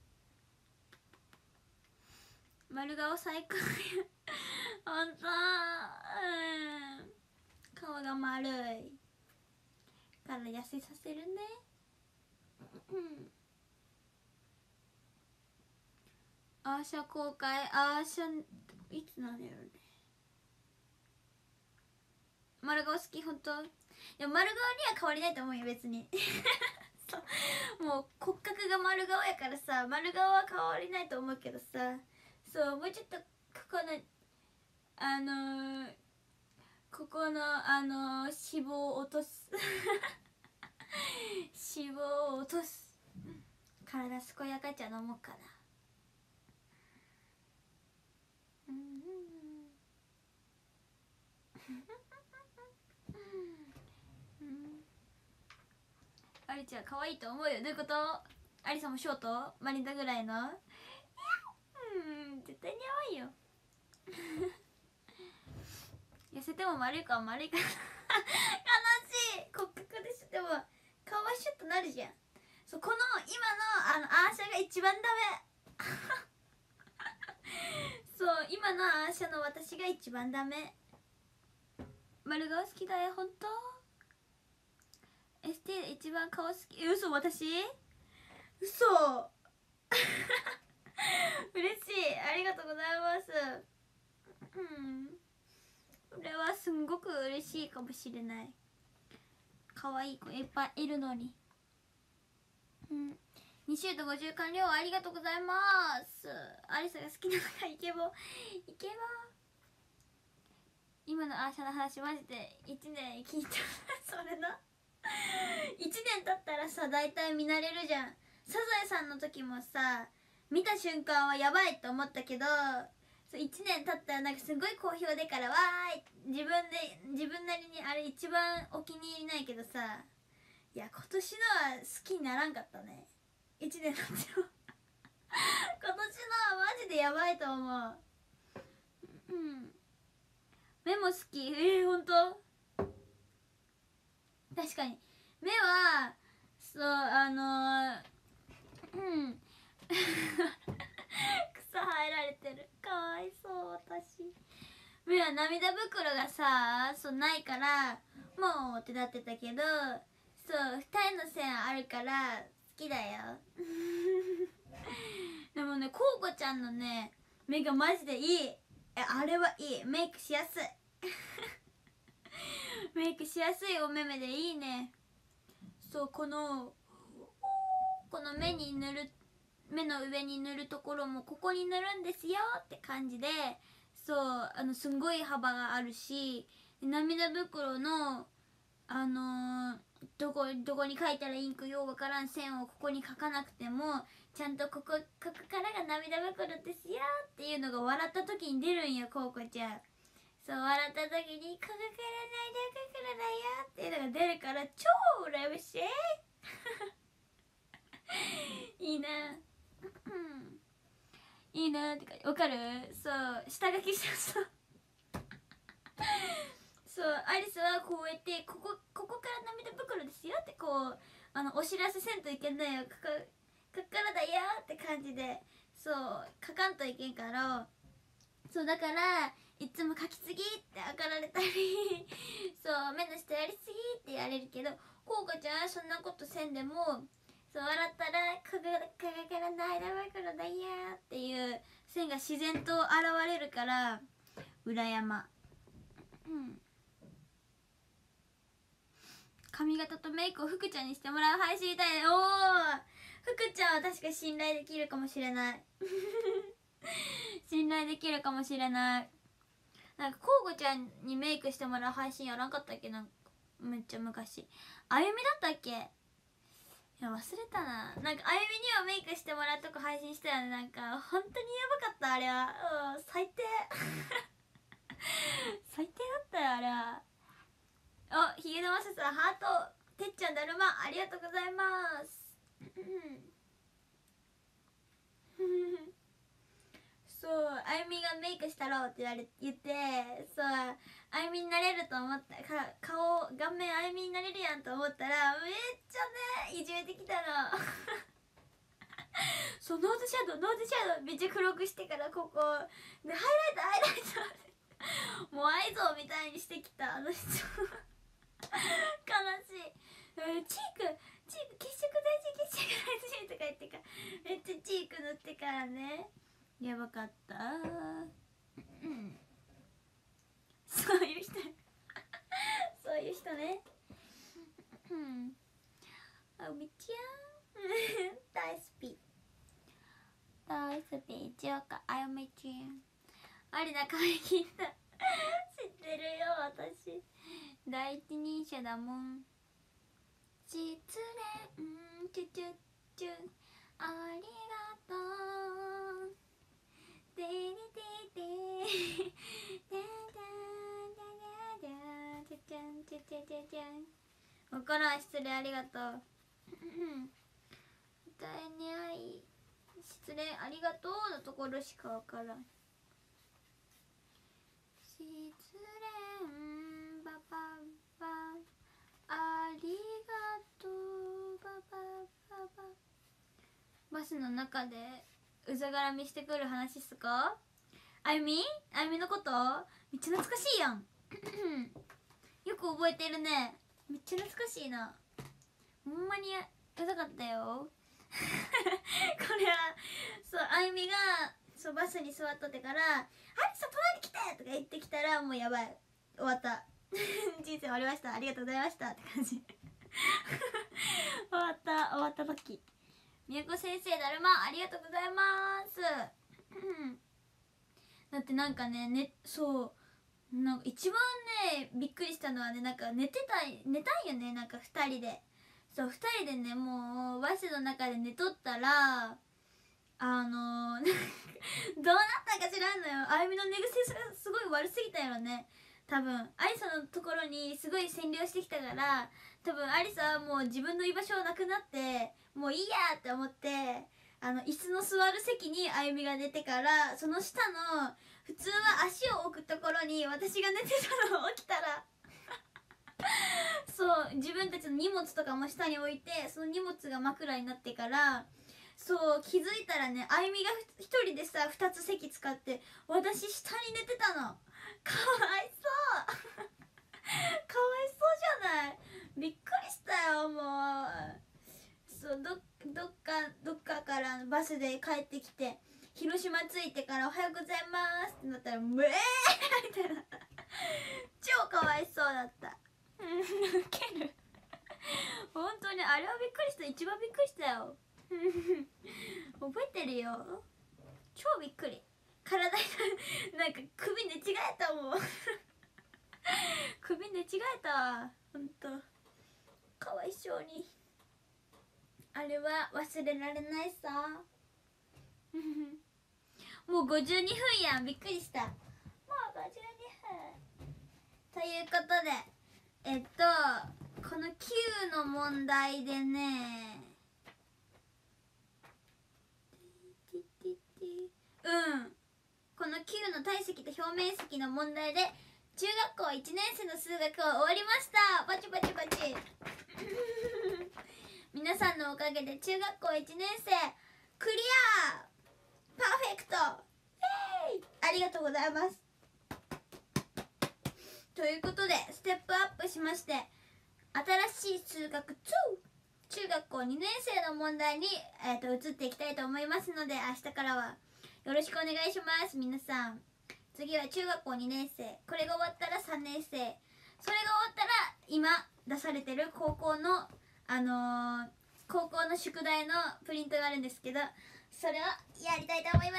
丸顔最高ほんとうん顔が丸いから痩せさせるねうんアーシャ公開アーシャいつなんやろね。丸顔好きほんと。でも丸顔には変わりないと思うよ別にそうもう骨格が丸顔やからさ丸顔は変わりないと思うけどさそうもうちょっとここのあのー、ここのあのー、脂肪を落とす脂肪を落とす体健やかちゃ飲もうかな。うんありちゃん可愛いと思うよ。どういうこと？ありさんもショートマリンダぐらいのうん絶対に合わんよ痩せても丸いか丸いか悲しい骨格でしょ。でも顔はシュッとなるじゃん。そうこの今のあのアーシャが一番ダメそう今のアーシャの私が一番ダメ。丸顔好きだよほんと。 エスティー で一番顔好き。え嘘私嘘嬉しいありがとうございます。うんこれはすんごく嬉しいかもしれない。可愛い子いっぱいいるのにうん、にシュートごじゅう完了ありがとうございます。アリサが好きなのがイケボイケボ。今のアーシャの話マジでいちねん聞いたそれないちねん経ったらさ大体見慣れるじゃん。サザエさんの時もさ見た瞬間はやばいと思ったけど、そういちねん経ったらなんかすごい好評でからわーい自分で自分なりにあれ一番お気に入りないけどさ、いや今年のは好きにならんかったね。いちねん経っても今年のはマジでやばいと思う。うん目も好き。えー、ほんと確かに目はそうあのー、うん草生えられてるかわいそう私。目は涙袋がさそうないからもうってなってたけど、そう二重の線あるから好きだよでもねこうこちゃんのね目がマジでいい。えあれはいい。メイクしやすいメイクしやすいお目目でいいね。そうこのこの目に塗る目の上に塗るところもここに塗るんですよって感じで、そうあのすんごい幅があるし、涙袋のあのー、どこどこに書いたらいいんかようわからん線をここに書かなくてもちゃんとここここからが涙袋ですよっていうのが笑った時に出るんよこうこちゃん。そう笑った時にここから涙袋だよっていうのが出るから超羨ましいいいないいなってかわかる。そう下書きしたそうそうアリスはこうやってここここから涙袋ですよってこうあのお知らせせんといけないよ。こここっからだよって感じでそう書かんといけんから、そうだからいつも書きすぎって怒られたりそう目の下やりすぎって言われるけど、こうかちゃんはそんなことせんでもそう笑ったらここから涙袋だよっていう線が自然と現れるから羨ま。うん髪型とメイクを福ちゃんにしてもらう配信みたいな。おお福ちゃんは確か信頼できるかもしれない信頼できるかもしれない。なんかこうごちゃんにメイクしてもらう配信やらんかったっけ。なんかめっちゃ昔あゆみだったっけ。いや忘れたな。なんかあゆみにはメイクしてもらうとこ配信したよね。なんか本当にやばかったあれは。うん最低最低だったよあれは。おひげのまささんハート。てっちゃんだるまありがとうございますそうあゆみがメイクしたろうって言われ言って、そうあゆみになれると思ったか顔顔面あゆみになれるやんと思ったらめっちゃねいじめてきたのそうノーズシャドウノーズシャドウめっちゃ黒くしてからここでハイライトハイライトもう愛憎みたいにしてきたあの人悲しい。チークチーク血色大事血色大事とか言ってからめっちゃチーク塗ってからねやばかったうんそういう人そういう人ねうんあみちゃん大好き大好き一応かあゆみちゃんありな会議だ知ってるよ私第一人者だもん。失恋チュチュチュありがとうテレテテテテテテテテテテテわからん。失礼ありがとう歌えにゃい失礼ありがとうのところしかわからん。失恋バババありがとうバババババスの中でうざがらみしてくる話っすか。あゆみあゆみのことめっちゃ懐かしいやんよく覚えてるね。めっちゃ懐かしいな。ほんまにうざかったよこれはそうあゆみがそうバスに座っとってから「ありさ隣に来て!」とか言ってきたらもうやばい終わった人生終わりましたありがとうございましたって感じ終わった終わった時みやこ先生だるまありがとうございますだってなんかね、ね、そうなんか一番ねびっくりしたのはね、なんか寝てた寝たんよね、なんかふたりで。そうふたりでね、もうバスの中で寝とったらあのー、どうなったか知らんのよ。あゆみの寝癖がすごい悪すぎたよね。多分アリサのところにすごい占領してきたから、多分アリサはもう自分の居場所なくなってもういいやって思って、あの椅子の座る席にあゆみが寝てから、その下の普通は足を置くところに私が寝てたのを起きたらそう自分たちの荷物とかも下に置いて、その荷物が枕になってから、そう気づいたらね、あゆみが一人でさふたつ席使って私下に寝てたの。かわいそうかわいそうじゃない。びっくりしたよもう。そうどどっかどっかからバスで帰ってきて広島着いてから「おはようございます」ってなったら「ムエー!」みたいな超かわいそうだった。ウケる本当にあれはびっくりした。一番びっくりしたよ覚えてるよ。超びっくり。体がなんか首寝違えたもん首寝違えたわほんと。かわいそうに。あれは忘れられないさもうごじゅうにふんやん。びっくりした。もうごじゅうにふんということで、えっとこのきゅうの問題でね、うんこのきゅうの体積と表面積の問題で中学校いちねん生の数学は終わりました。パチパチパチ皆さんのおかげで中学校いちねん生クリアパーフェクトイエーイありがとうございます。ということでステップアップしまして、新しい数学に中学校にねん生の問題に、えー、と移っていきたいと思いますので、明日からはよろしくお願いします。皆さん次は中学校にねん生、これが終わったらさんねん生、それが終わったら今出されてる高校のあのー、高校の宿題のプリントがあるんですけど、それをやりたいと思い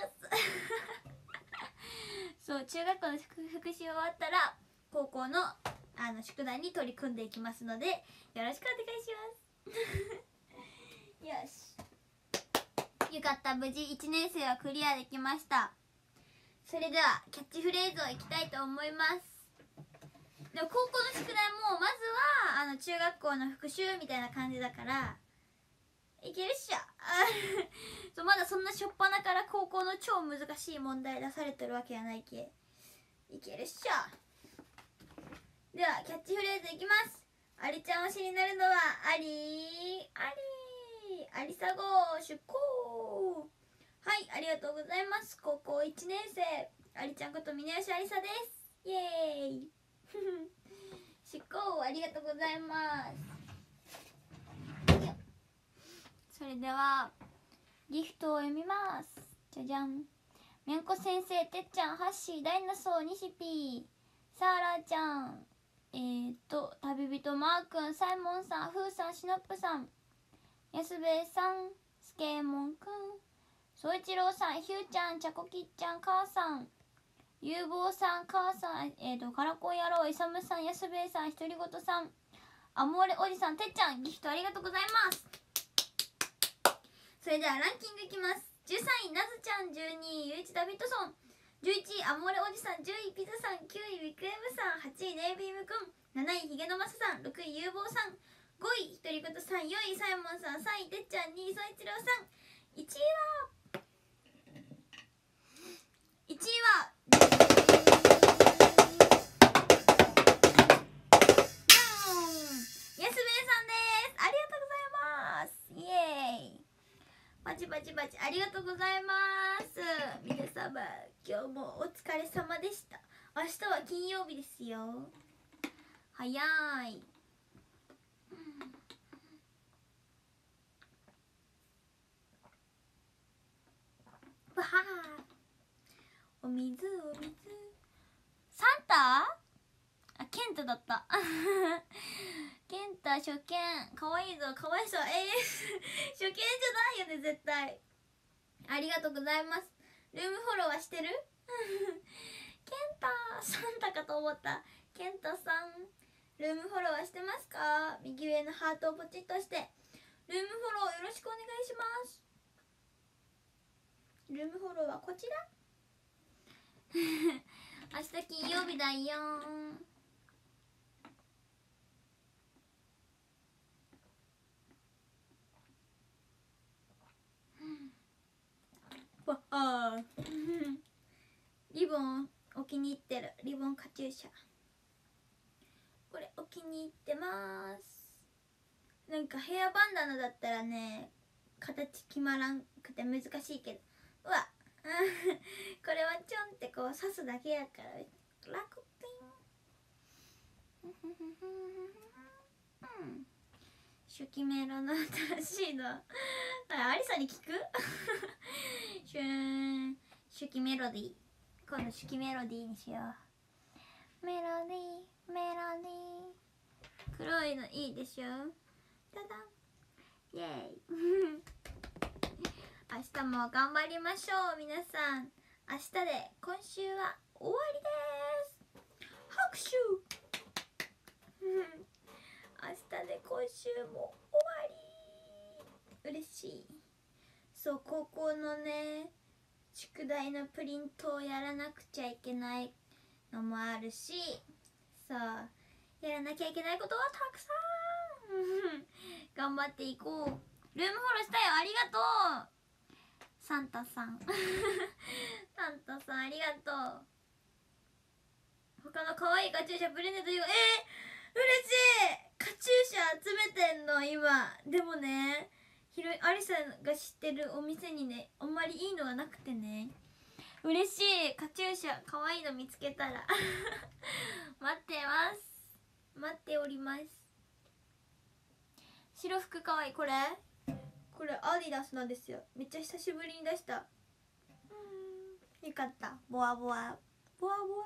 ますそう中学校の復習終わったら高校のあの宿題に取り組んでいきますので、よろしくお願いしますよしよかった、無事いちねん生はクリアできました。それではキャッチフレーズをいきたいと思います。でも高校の宿題もまずはあの中学校の復習みたいな感じだからいけるっしょそうまだそんなしょっぱなから高校の超難しい問題出されてるわけやないけ、いけるっしょ。ではキャッチフレーズいきます。ありちゃん推しになるのはありありありさご出航。はい、ありがとうございます。高校いちねん生ありちゃんこと峰吉ありさです。イエーイ執行ありがとうございます。それではギフトを読みます。じゃじゃん。みゃんこ先生、てっちゃん、ハッシー、ダイナソー、にしぴー、サーラちゃん、えーと旅人マーくん、サイモンさん、フーさん、シナップさん、やすべえさん、スケーモンくん、そういちろうさん、ひゅうちゃん、ちゃこきっちゃん、母さん、ゆうぼうさん、母さん、えーとからこ野郎、いさむさん、やすべえさん、ひとりごとさん、アモーレおじさん、てっちゃん、ギフトありがとうございます。それではランキングいきます。じゅうさんいなずちゃん、じゅうにいゆういちダビッドソン、じゅういちいアモーレおじさん、じゅういピザさん、きゅういウィクエムさん、はちいネイビームくん、なないひげのまささん、ろくいゆうぼうさん、ごいひとりごとさん、よんいサイモンさん、さんいてっちゃん、にいそういちろうさん、いちいはいちいはやすべえさんです。ありがとうございます。イエーイ。バチバチバチありがとうございます。皆様今日もお疲れ様でした。明日は金曜日ですよ。早い。わはお水お水。サンタ？あ、ケンタだったケンタは初見かわいいぞかわいそうえー、初見じゃないよね絶対。ありがとうございます。ルームフォローはしてるケンタサンタかと思った。ケンタさんルームフォローはしてますか？右上のハートをポチッとしてルームフォローよろしくお願いします。ルームフォローはこちら明日金曜日だよわあリボンお気に入ってる。リボンカチューシャこれお気に入ってます。なんかヘアバンダナだったらね形決まらんくて難しいけどうわこれはちょんってこう刺すだけやから楽ピン初期メロの新しいのあアリサに聞くシューン初期メロディー今度初期メロディーにしよう。メロディーメロディー黒いのいいでしょ。ただイエーイ明日も頑張りましょう皆さん。明日で今週は終わりです。拍手明日で今週も終わり。嬉しい。そう高校のね宿題のプリントをやらなくちゃいけないのもあるし、そうやらなきゃいけないことはたくさん頑張っていこう。ルームフォローしたよありがとうサンタさんサンタさんありがとう。他の可愛いカチューシャプレゼントよ。えー、嬉しい。カチューシャ集めてんの今。でもねひろアリサが知ってるお店にねあんまりいいのがなくてね嬉しい。カチューシャ可愛いの見つけたら待ってます待っております。白服可愛い。これこれアディダスなんですよ。めっちゃ久しぶりに出した。うんよかった。ボワボワボワボワ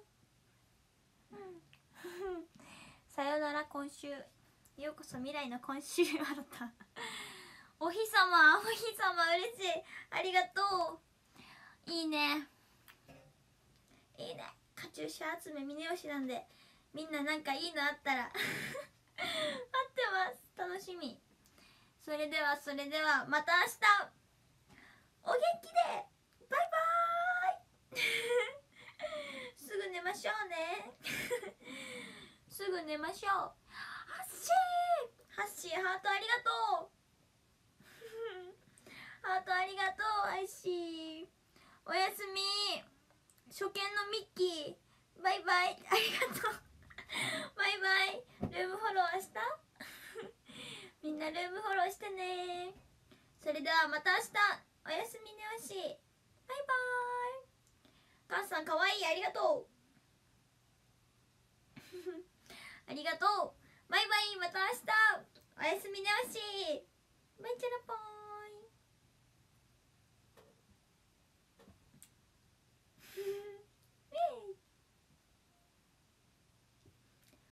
さよなら今週。ようこそ未来の今週新たお日様お日様嬉しいありがとう。いいねいいね。カチューシャ集め峰吉なんでみんななんかいいのあったら待ってます楽しみ。それではそれではまた明日お元気でバイバーイすぐ寝ましょうねすぐ寝ましょう。ハッシーハッシーハートありがとうハートありがとうアイシー。おやすみ初見のミッキーバイバイありがとうバイバイ。ルームフォローしたみんなルームフォローしてね。それではまた明日おやすみねおしバイバイ。母さんかわいいありがとうありがとうバイバイ。また明日おやすみねおしバイチャラポーン。